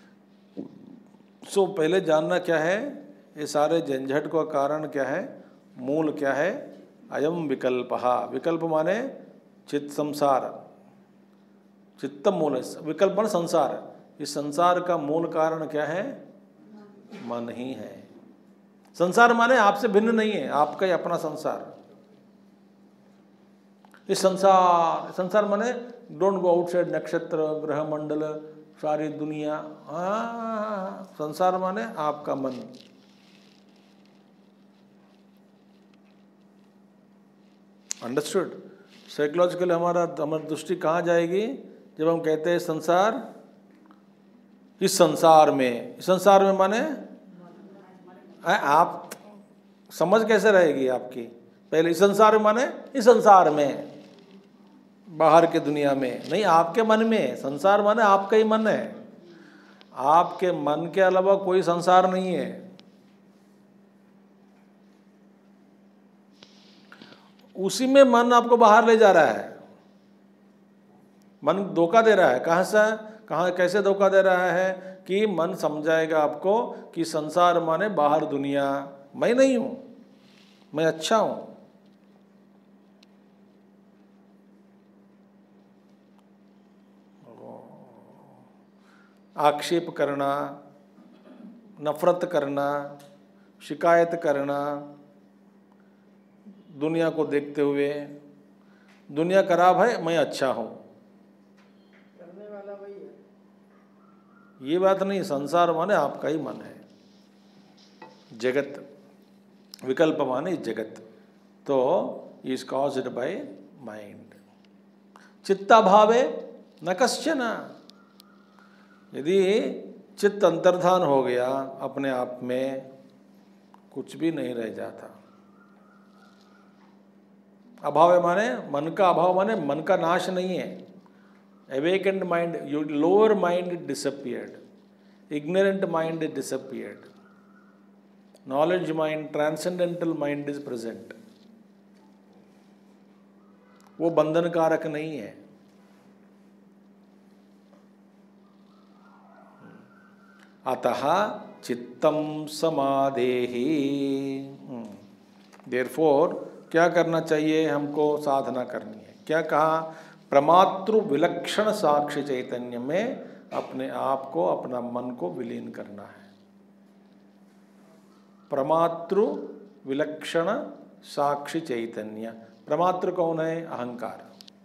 सो पहले जानना क्या है, ये सारे झंझट का कारण क्या है, मूल क्या है? अयम विकल्पः। विकल्प माने चित्त संसार, चित्तम मूल। विकल्प माने संसार। इस संसार का मूल कारण क्या है? मन ही है। संसार माने आपसे भिन्न नहीं है, आपका ही अपना संसार। इस संसार माने डोंट गो आउटसाइड, नक्षत्र ग्रह मंडल सारी दुनिया। संसार माने आपका मन। अंडरस्टूड? साइकोलॉजिकली हमारी दृष्टि कहाँ जाएगी जब हम कहते हैं संसार? इस संसार में। इस संसार में माने आप समझ कैसे रहेगी आपकी? पहले इस संसार में माने इस संसार में, बाहर के दुनिया में नहीं, आपके मन में। संसार माने आपका ही मन है, आपके मन के अलावा कोई संसार नहीं है। उसी में मन आपको बाहर ले जा रहा है। मन धोखा दे रहा है। कहाँ से, कहाँ, कैसे धोखा दे रहा है? कि मन समझाएगा आपको कि संसार माने बाहर दुनिया, मैं नहीं हूं, मैं अच्छा हूं। आक्षेप करना, नफरत करना, शिकायत करना, दुनिया को देखते हुए, दुनिया खराब है मैं अच्छा हूं, करने वाला वही है। ये बात नहीं। संसार माने आपका ही मन है, जगत। विकल्प माने जगत। तो इज कॉज्ड बाय माइंड। चित्ताभावे न कश्चन। यदि चित्त अंतर्धान हो गया अपने आप में, कुछ भी नहीं रह जाता। अभाव माने मन का अभाव, माने मन का नाश नहीं है। Awakened mind, your lower mind disappeared, ignorant mind is disappeared, knowledge mind, transcendental mind is present. वो बंधन कारक नहीं है। अतः चित्तम समाधेहि। देयरफॉर क्या करना चाहिए, हमको साधना करनी है। क्या कहा, प्रमातृ विलक्षण साक्षी चैतन्य में अपने आप को, अपना मन को विलीन करना है। प्रमातृ विलक्षण साक्षी चैतन्य, प्रमातृ कौन है, अहंकार।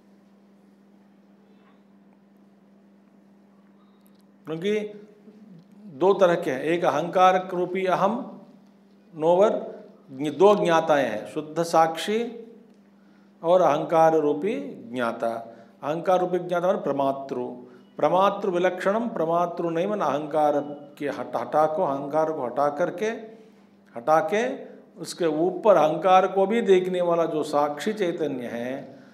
क्योंकि दो तरह के हैं, एक अहंकार रूपी अहम, नोवर, दो ज्ञाताएं हैं, शुद्ध साक्षी और अहंकार रूपी ज्ञाता। अहंकार रूपी ज्ञाता मतलब प्रमातृ, प्रमातृ विलक्षणम, प्रमातृ नहीं मन अहंकार के हटा को, अहंकार को हटा के उसके ऊपर अहंकार को भी देखने वाला जो साक्षी चैतन्य है,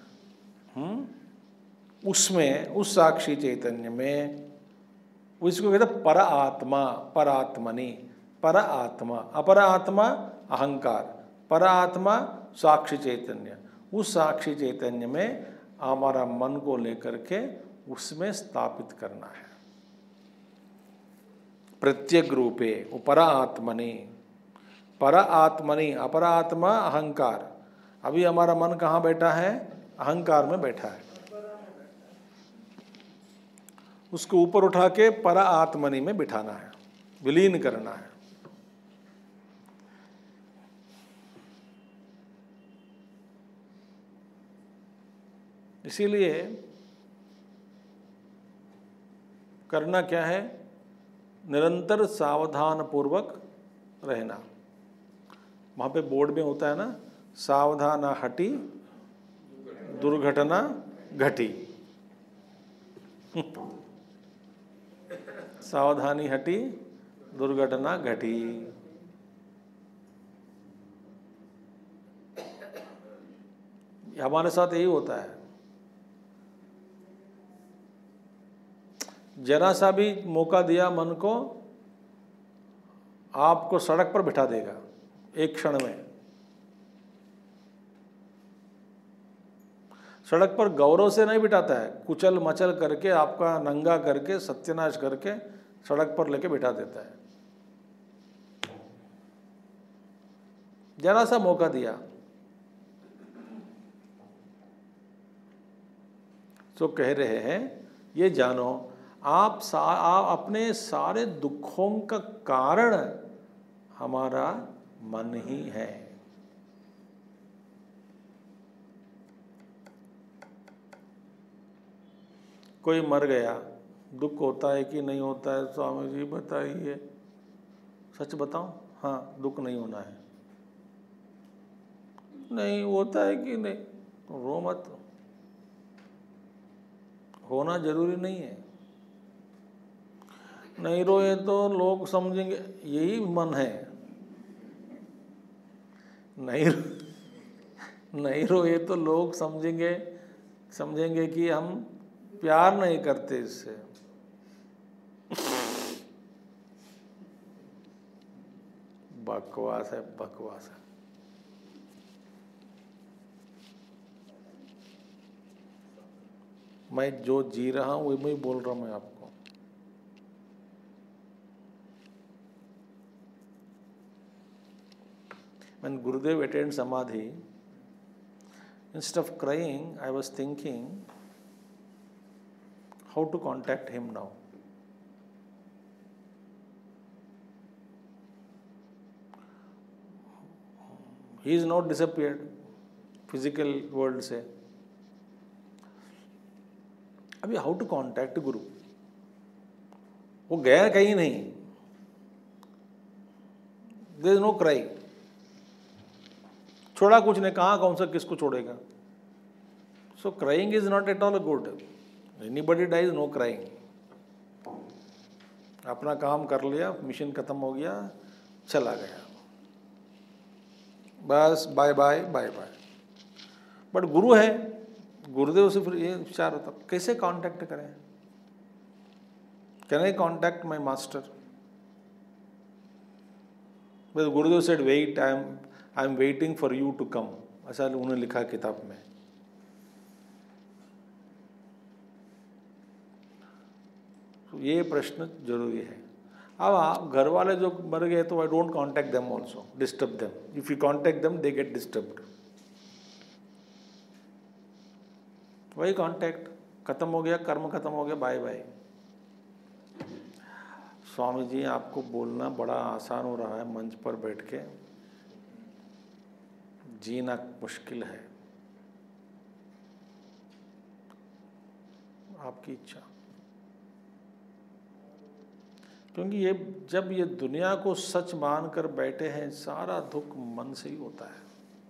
उसमें, उस साक्षी चैतन्य में, उसको कहते हैं पर आत्मा, परात्मनि। पर आत्मा, अपर आत्मा अहंकार, पर आत्मा साक्षी चैतन्य। उस साक्षी चैतन्य में हमारा मन को लेकर के उसमें स्थापित करना है। प्रत्येक रूपे पर आत्मनि, पर आत्मनि, अपर आत्मा अहंकार। अभी हमारा मन कहाँ बैठा है, अहंकार में बैठा है। उसको ऊपर उठा के पर आत्मनि में बिठाना है, विलीन करना है। इसीलिए करना क्या है, निरंतर सावधान पूर्वक रहना। वहाँ पे बोर्ड में होता है ना, सावधान हटी दुर्घटना घटी। सावधानी हटी दुर्घटना घटी। हमारे साथ यही होता है। जरा सा भी मौका दिया मन को, आपको सड़क पर बिठा देगा एक क्षण में। सड़क पर गौरव से नहीं बिठाता है, कुचल मचल करके, आपका नंगा करके, सत्यानाश करके सड़क पर लेके बिठा देता है। जरा सा मौका दिया तो कह रहे हैं, ये जानो आप अपने सारे दुखों का कारण हमारा मन ही है। कोई मर गया, दुख होता है कि नहीं होता है, स्वामी जी बताइए। सच बताऊं, हाँ दुख नहीं होना है। नहीं होता है कि नहीं, तो रो मत, होना जरूरी नहीं है। नहीं रोए तो लोग समझेंगे, यही मन है। नहीं रोए तो लोग समझेंगे कि हम प्यार नहीं करते इससे। बकवास है, बकवास है। मैं जो जी रहा हूं वही बोल रहा हूं मैं आपको। When Gurudev attained Samadhi, instead of crying, I was thinking how to contact him now. He is not disappeared, physical world से। अभी हाउ टू कॉन्टैक्ट गुरु, वो गया कहीं नहीं। देयर इज नो क्राई, छोड़ा कुछ ने, कहाँ कौन सा किसको छोड़ेगा। So crying is not at all good. Anybody dies, no crying. अपना काम कर लिया, मिशन खत्म हो गया, चला गया, बस bye bye bye bye. But गुरु है, गुरुदेव से फिर ये विचार होता, कैसे कांटेक्ट करें। Can I contact my master. गुरुदेव said wait, I am waiting for you to come, ऐसा उन्होंने लिखा किताब में। तो ये प्रश्न जरूरी है। अब आप घर वाले जो मर गए तो I don't contact them also, disturb them. If you contact them they get disturbed. वही कॉन्टेक्ट खत्म हो गया, कर्म खत्म हो गया, बाय बाय। स्वामी जी आपको बोलना बड़ा आसान हो रहा है, मंच पर बैठ के जीना मुश्किल है। आपकी इच्छा, क्योंकि ये जब ये दुनिया को सच मान कर बैठे हैं, सारा दुख मन से ही होता है।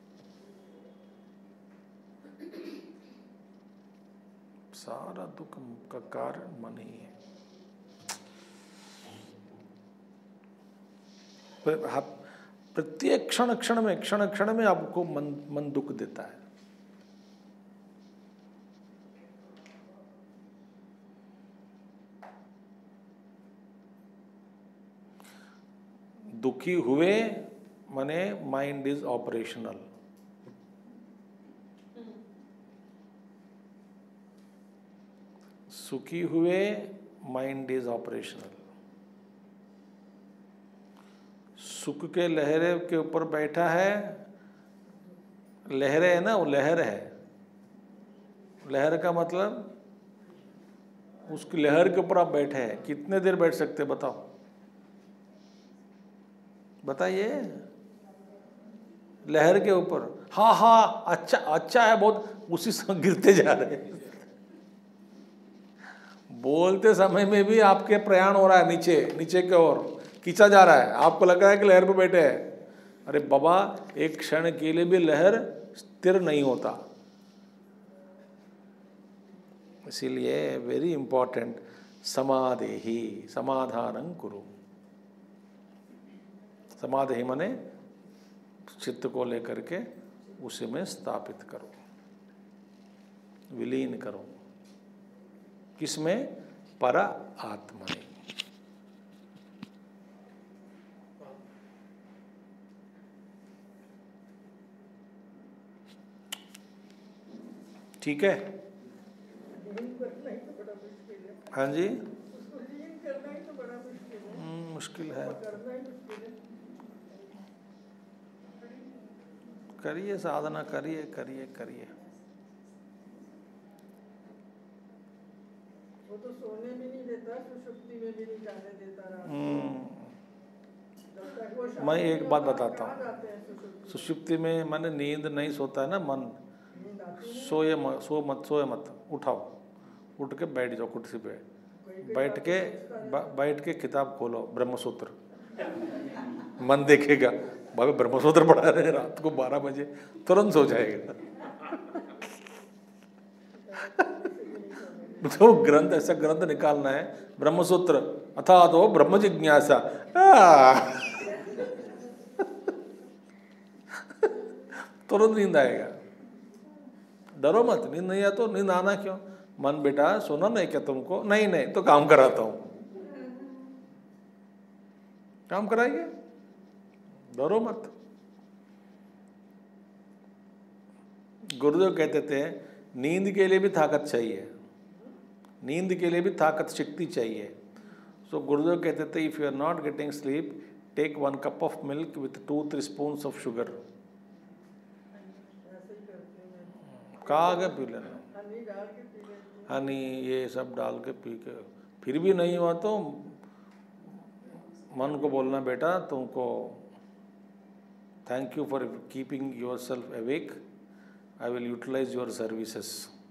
सारा दुख का कारण मन ही है। प्रत्येक क्षण क्षण में आपको मन दुख देता है। दुखी हुए माने माइंड इज ऑपरेशनल। सुखी हुए माइंड इज ऑपरेशनल। सुख के लहरे के ऊपर बैठा है, लहरे है ना, वो लहर है। लहर का मतलब उसकी लहर के ऊपर आप बैठे हैं, कितने देर बैठ सकते बताओ, बताइए। लहर के ऊपर, हाँ हाँ अच्छा अच्छा है बहुत, उसी से गिरते जा रहे हैं। बोलते समय में भी आपके प्रयाण हो रहा है, नीचे नीचे की ओर खींचा जा रहा है, आपको लग रहा है कि लहर पे बैठे हैं। अरे बाबा, एक क्षण के लिए भी लहर स्थिर नहीं होता। इसीलिए वेरी इंपॉर्टेंट, समाधि, समाधानं कुरु। समाधि माने चित्त को लेकर के उसी में स्थापित करो, विलीन करो। किसमें? पर आत्मा में। ठीक है? हाँ जी, मुश्किल है। करिए साधना, करिए करिए करिए। वो तो सोने भी नहीं देता, सुषुप्ति में भी नहीं जाने देता रात। मैं एक बात बताता हूँ, सुषुप्ति में माने नींद नहीं सोता है ना मन, सोए मत, उठाओ, उठ के बैठ जाओ कुर्सी पे, बैठ के किताब खोलो, ब्रह्मसूत्र, मन देखेगा बाबा ब्रह्मसूत्र पढ़ा रहे हैं रात को 12 बजे, तुरंत सो जाएगा। तो ग्रंथ, ऐसा ग्रंथ निकालना है, ब्रह्मसूत्र अथा तो ब्रह्म जिज्ञासा। तुरंत नींद आएगा। डरो मत, नींद नहीं आ तो नींद आना क्यों? मन बेटा सुना नहीं क्या तुमको? नहीं नहीं तो काम कराता हूं। काम कराइए, डरो मत। गुरुदेव कहते थे नींद के लिए भी ताकत चाहिए, नींद के लिए भी ताकत शक्ति चाहिए। सो गुरुदेव कहते थे if you are not getting sleep, take 1 cup of milk with 2-3 spoons of sugar. कहा के पी लेना, हनी ये सब डाल के पी के, फिर भी नहीं हुआ तो मन को बोलना बेटा तुमको thank you for keeping yourself awake, I will utilize your services.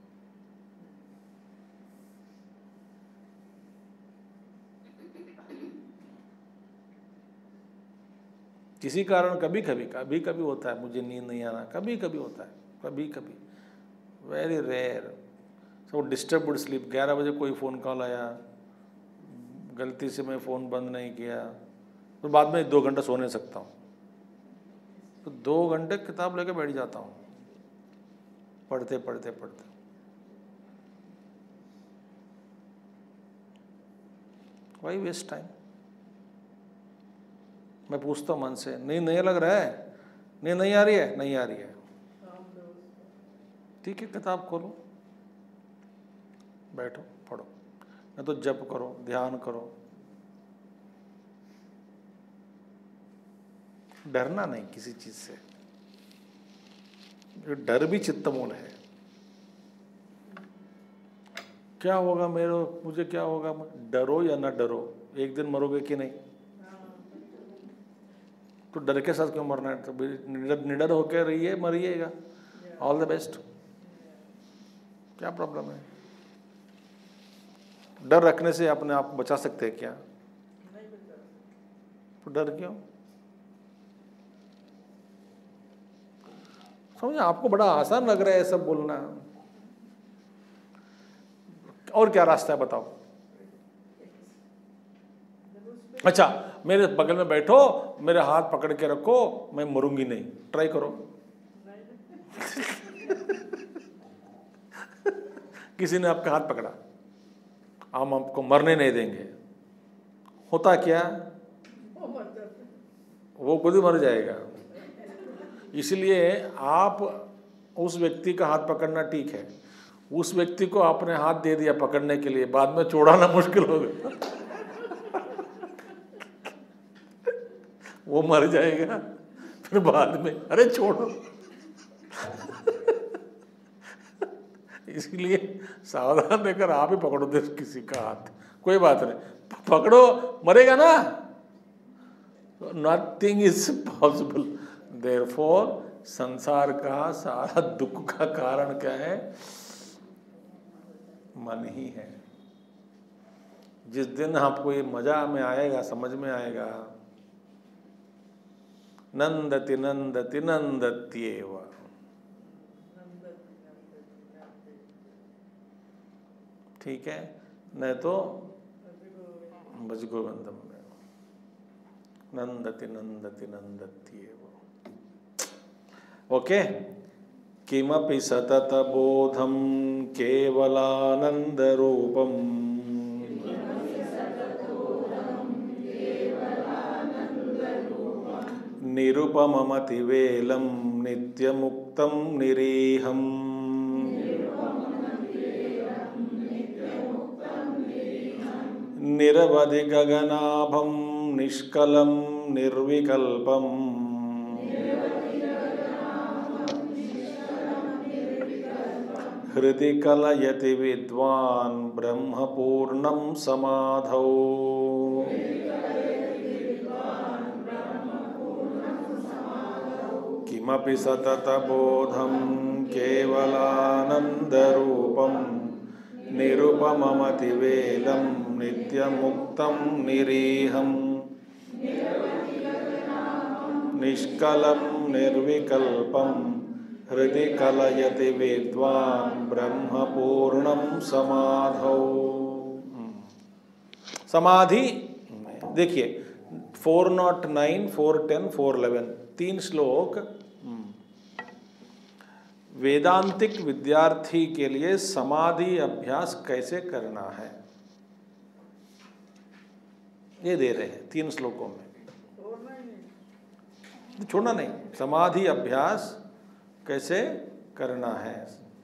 किसी कारण कभी कभी होता है मुझे नींद नहीं आना, कभी कभी होता है, कभी कभी, very rare. So disturbed sleep, 11 बजे कोई फ़ोन कॉल आया, गलती से मैं फ़ोन बंद नहीं किया, तो बाद में 2 घंटा सो नहीं सकता हूँ, तो 2 घंटे किताब लेके बैठ जाता हूँ, पढ़ते पढ़ते पढ़ते। वही वेस्ट टाइम। मैं पूछता हूँ मन से, नींद नहीं लग रहा है, नींद नहीं आ रही है, नहीं आ रही है, ठीक है किताब खोलो, बैठो पढ़ो, या तो जप करो, ध्यान करो, डरना नहीं किसी चीज से, डर भी चित्तमूल है। क्या होगा मुझे क्या होगा, डरो या ना डरो, एक दिन मरोगे कि नहीं, तो डर के साथ क्यों मरना है, तो निडर होकर रहिए, मरिएगा, ऑल द बेस्ट, क्या प्रॉब्लम है। डर रखने से अपने आप को बचा सकते हैं क्या, तो डर क्यों। समझे, आपको बड़ा आसान लग रहा है सब बोलना, और क्या रास्ता है बताओ। अच्छा, मेरे बगल में बैठो, मेरे हाथ पकड़ के रखो, मैं मरूंगी नहीं, ट्राई करो। किसी ने आपका हाथ पकड़ा, हम आपको मरने नहीं देंगे, होता क्या, वो खुद ही मर जाएगा। इसलिए आप उस व्यक्ति का हाथ पकड़ना ठीक है, उस व्यक्ति को आपने हाथ दे दिया पकड़ने के लिए, बाद में छोड़ाना मुश्किल होगा। वो मर जाएगा, फिर बाद में अरे छोड़ो। इसलिए सावधान रहकर आप ही पकड़ो दे किसी का हाथ, कोई बात नहीं, पकड़ो, मरेगा ना, नथिंग इज पॉसिबल। देयरफॉर संसार का सारा दुख का कारण क्या है, मन ही है। जिस दिन आपको ये मजा में आएगा, समझ में आएगा, नंदति नंदति नंदत्येव, ठीक है, नहीं तो भज गोविंदम में, नंदति नंदति नंदत्येव। ओके, किमपि सतत बोधम केवलानंद रूपम, निरुपममतिवेलं नित्यमुक्तं निरीहम्, निरवधि गगनाभं निष्कलं निर्विकल्पम्, हृदि कलयति विद्वान् ब्रह्मपूर्णं समाधौ, किमपि सततबोधं केवलानन्दरूपं, निरुपममतिवेलं नित्यमुक्तं निरीहम्, निष्कलं निर्विकल्पं, हृदि कलयति विद्वान् ब्रह्मपूर्णं समाधौ। समाधि देखिए 409, 410, 411 तीन श्लोक वेदांतिक विद्यार्थी के लिए समाधि अभ्यास कैसे करना है ये दे रहे हैं तीन श्लोकों में। छोड़ना नहीं, समाधि अभ्यास कैसे करना है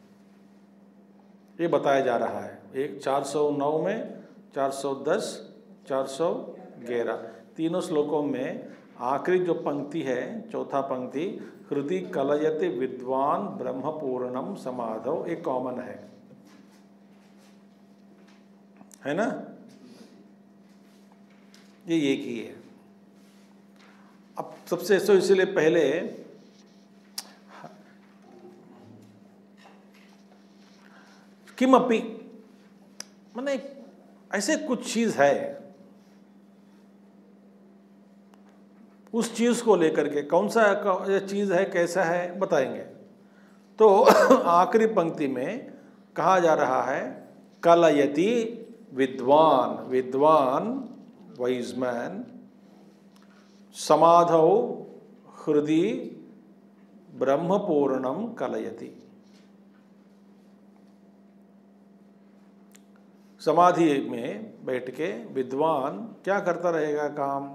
ये बताया जा रहा है। एक 409 में, 410, 411 तीनों श्लोकों में आखिरी जो पंक्ति है, चौथा पंक्ति, हृदि कलयति विद्वान ब्रह्मपूर्णम समाधौ, एक कॉमन है ना, ये एक ही है। अब सबसे तो इसलिए पहले किमपि माने ऐसे कुछ चीज है, उस चीज को लेकर के कौन सा चीज है, कैसा है बताएंगे। तो आखिरी पंक्ति में कहा जा रहा है कलयति विद्वान, विद्वान वाइज मैन, समाधौ हृदि ब्रह्मपूर्णम कलयति। समाधि में बैठ के विद्वान क्या करता रहेगा काम,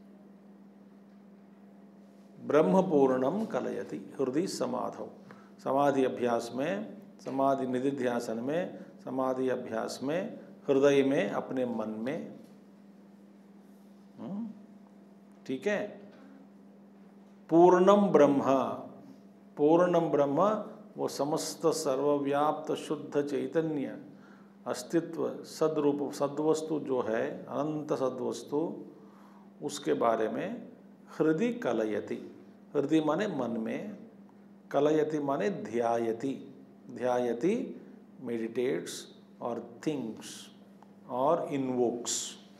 ब्रह्मपूर्णम कलयति हृदय समाधौ। समाधि अभ्यास में, समाधि निधिध्यासन में, समाधि अभ्यास में हृदय में, अपने मन में, ठीक है, पूर्णम ब्रह्म, पूर्णम ब्रह्म वो समस्त सर्वव्याप्त शुद्ध चैतन्य अस्तित्व सद्रूप सद्वस्तु जो है, अनंत सद्वस्तु, उसके बारे में हृदय कलयति, हृदय माने मन में, कलयति माने ध्यायति, ध्यायति मेडिटेट्स और थिंक्स और इन्वोक्स,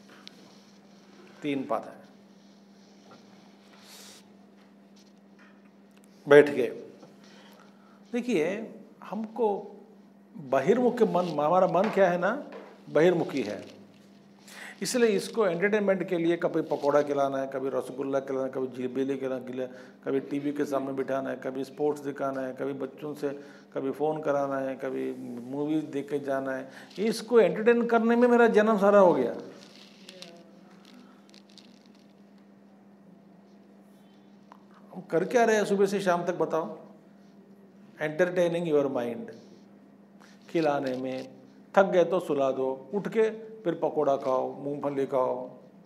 3 पद है। बैठ गए। देखिए हमको बहिर्मुखी मन, हमारा मन क्या है ना, बहिर्मुखी है, इसलिए इसको एंटरटेनमेंट के लिए कभी पकौड़ा खिलाना है, कभी रसगुल्ला खिलाना है, कभी जिलेबी खिलाना, कभी टीवी के सामने बिठाना है, कभी स्पोर्ट्स दिखाना है, कभी बच्चों से कभी फ़ोन कराना है, कभी मूवी देख के जाना है। इसको एंटरटेन करने में मेरा जन्म सारा हो गया। हम कर क्या रहे हैं सुबह से शाम तक बताओ? एंटरटेनिंग योर माइंड, खिलाने में। थक गए तो सुला दो, उठ के फिर पकोड़ा खाओ, मूंगफली खाओ।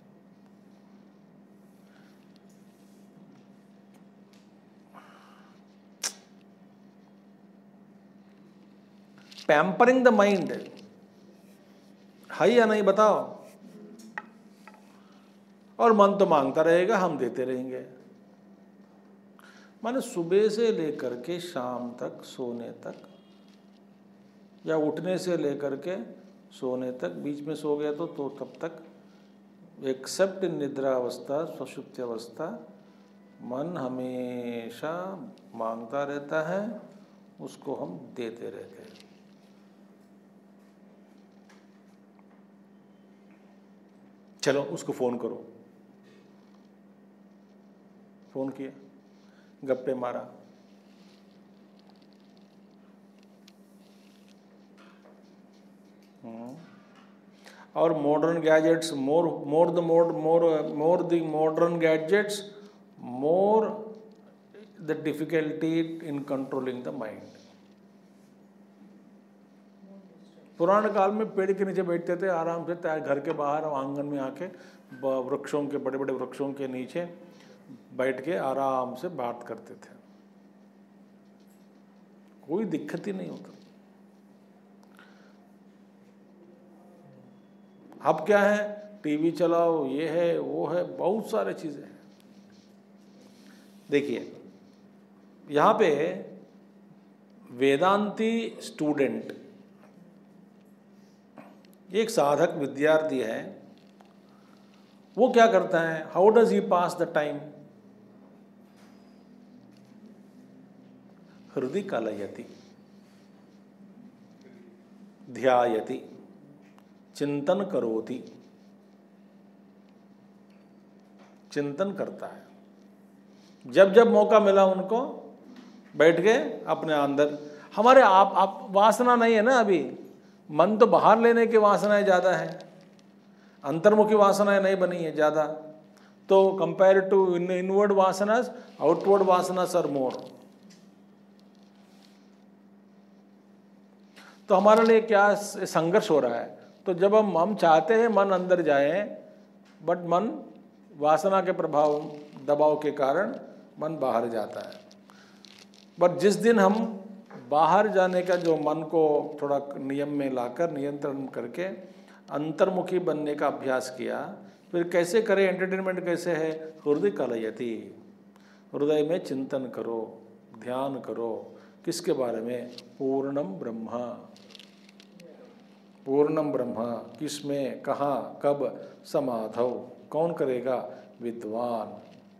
पैम्परिंग द माइंड है या नहीं बताओ? और मन तो मांगता रहेगा, हम देते रहेंगे। माने सुबह से लेकर के शाम तक, सोने तक, या उठने से लेकर के सोने तक, बीच में सो गया तो तब तक, एक्सेप्ट निद्रा अवस्था, सुषुप्ति अवस्था, मन हमेशा मांगता रहता है, उसको हम देते रहते हैं। चलो उसको फ़ोन करो, फ़ोन किया, गप्पे मारा, और modern gadgets, more the modern gadgets, more the difficulty in controlling the mind. पुराने काल में पेड़ के नीचे बैठते थे आराम से, घर के बाहर आंगन में आके वृक्षों के, बड़े बड़े वृक्षों के नीचे बैठ के आराम से बात करते थे, कोई दिक्कत ही नहीं होता। अब क्या है, टीवी चलाओ, ये है वो है, बहुत सारे चीजें हैं। देखिए यहाँ पे वेदांती स्टूडेंट, एक साधक विद्यार्थी है, वो क्या करता है? How does he pass the time? हृदय कलयति, ध्यायति, चिंतन करोति, चिंतन करता है। जब जब मौका मिला उनको बैठ गए अपने अंदर। हमारे आप वासना नहीं है ना अभी, मन तो बाहर लेने की वासनाएं ज़्यादा है, अंतर्मुखी वासनाएं नहीं बनी है ज़्यादा। तो कंपेयर टू इनवर्ड वासनास, आउटवर्ड वासनास आर मोर। तो हमारे लिए क्या संघर्ष हो रहा है? तो जब हम चाहते हैं मन अंदर जाए, बट मन वासना के प्रभाव, दबाव के कारण मन बाहर जाता है। बट जिस दिन हम बाहर जाने का, जो मन को थोड़ा नियम में लाकर, नियंत्रण करके अंतर्मुखी बनने का अभ्यास किया, फिर कैसे करें? एंटरटेनमेंट कैसे है? हृदय कलयति, हृदय में चिंतन करो, ध्यान करो। किसके बारे में? पूर्णम ब्रह्म, पूर्णम ब्रह्म। किसमें, कहाँ, कब? समाधौ। कौन करेगा? विद्वान।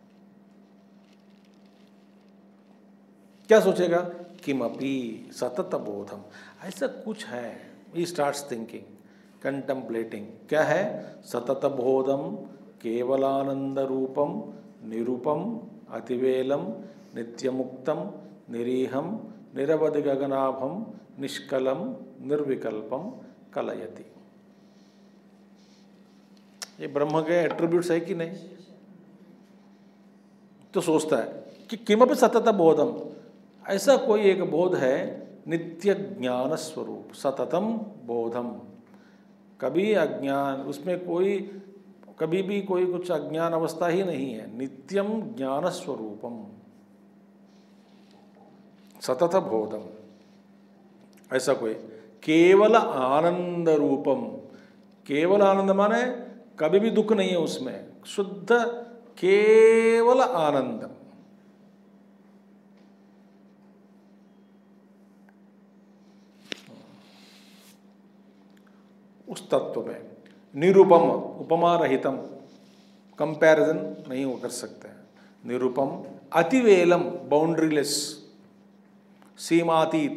क्या सोचेगा? किमपि सतत बोधम, ऐसा कुछ है। He starts thinking, contemplating. क्या है? सतत बोधम, केवलानंद रूपम, निरूपम, अतिवेलम, नित्यमुक्तम, निरीहम, निरवधि गगनाभम, निष्कलम, निर्विकल्पम कलयति। ये ब्रह्म के एट्रीब्यूट्स है कि नहीं? तो सोचता है कि किमपि सतत बोधम, ऐसा कोई एक बोध है, नित्य ज्ञान स्वरूप, सततम बोधम, कभी अज्ञान, उसमें कोई कभी भी कोई कुछ अज्ञान अवस्था ही नहीं है। नित्यम ज्ञान स्वरूपम सतत बोधम, ऐसा कोई केवल आनंद रूपम। केवल आनंद माने कभी भी दुख नहीं है उसमें, शुद्ध केवल आनंद। उस तत्व में निरूपम, उपमा रहितम, कंपैरिजन नहीं हो कर सकते हैं। निरूपम, अतिवेलम, बाउंड्रीलेस, सीमातीत,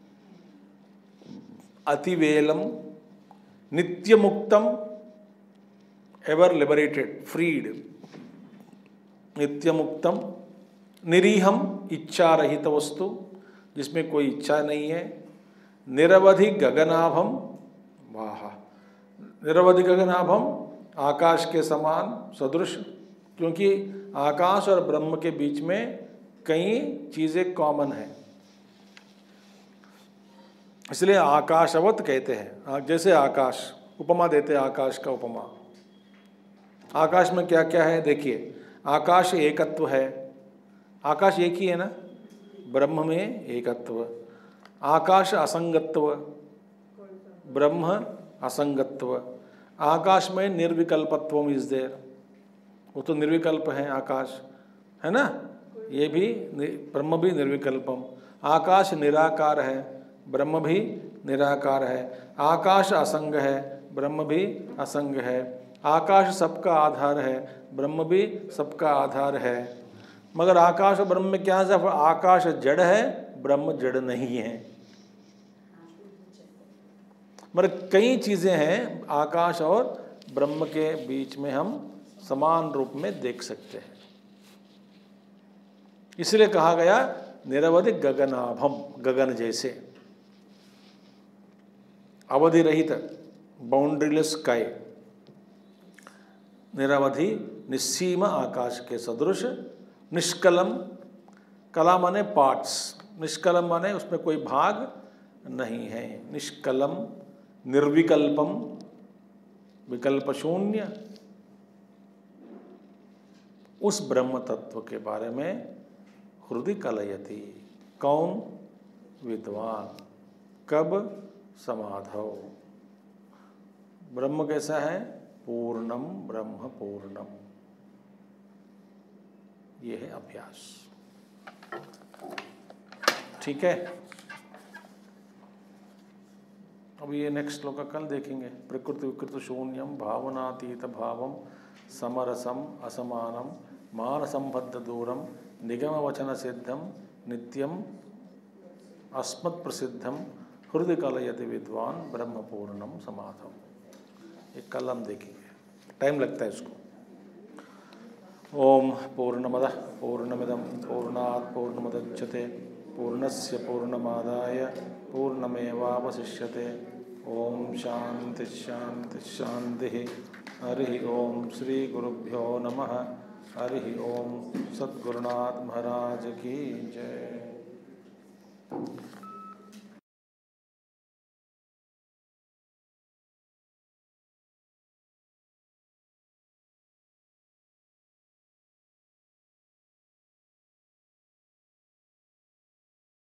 अतिवेलम, नित्य मुक्तम, एवर लिबरेटेड, फ्रीड, नित्य मुक्तम, निरीहम, इच्छा रहित वस्तु जिसमें कोई इच्छा नहीं है, निरवधि गगनाभम, वाह, निरवधि गगनाभम, आकाश के समान सदृश, क्योंकि आकाश और ब्रह्म के बीच में कई चीजें कॉमन हैं, इसलिए आकाशवत कहते हैं। जैसे आकाश, उपमा देते हैं आकाश का उपमा। आकाश में क्या क्या है देखिए, आकाश एकत्व है, आकाश एक ही है ना, ब्रह्म में एकत्व। आकाश असंगत्व, ब्रह्म असंगत्व। आकाश में निर्विकल्पत्व इज देयर, वो तो निर्विकल्प है आकाश, है ना, ये भी ब्रह्म भी निर्विकल्पम। आकाश निराकार है, ब्रह्म भी निराकार है। आकाश असंग है, ब्रह्म भी असंग है। आकाश सबका आधार है, ब्रह्म भी सबका आधार है। मगर आकाश और ब्रह्म में क्या है? आकाश जड़ है, ब्रह्म जड़ नहीं है। मगर कई चीजें हैं आकाश और ब्रह्म के बीच में हम समान रूप में देख सकते हैं। इसलिए कहा गया निरवधि गगनाभम, गगन जैसे, अवधि रहित, बाउंड्रीलेस स्काई, निरवधि निस्सीम आकाश के सदृश, निष्कलम, कला माने पार्ट्स, निष्कलम माने उसमें कोई भाग नहीं है, निष्कलम, निर्विकल्पम, विकल्प शून्य, उस ब्रह्म तत्व के बारे में हृदय कलयति, कौन? विद्वान। कब? समाधौ। ब्रह्म कैसा है? पूर्णम ब्रह्म पूर्णम। ये है अभ्यास। ठीक है, अब ये नेक्स्ट श्लोक कल देखेंगे। प्रकृति विकृत शून्यम भावनातीत भावम समरसम असमानम मान संबद्ध दूरम निगम वचन सिद्धम नित्यम अस्मत् प्रसिद्धम हृदय कलयति विद्वान ब्रह्म पूर्णम समाधम। ये कल हम देखेंगे, टाइम लगता है इसको। ओम पूर्णमदः पूर्णमिदं पूर्णात् पूर्णमुदच्यते पूर्णस्य पूर्णमादाय पूर्णमेवावशिष्यते। ओम शांति शांति शांति। हरि ओम श्री गुरुभ्यो नमः। हरि ओम। सद्गुरुनाथ महाराज की जय।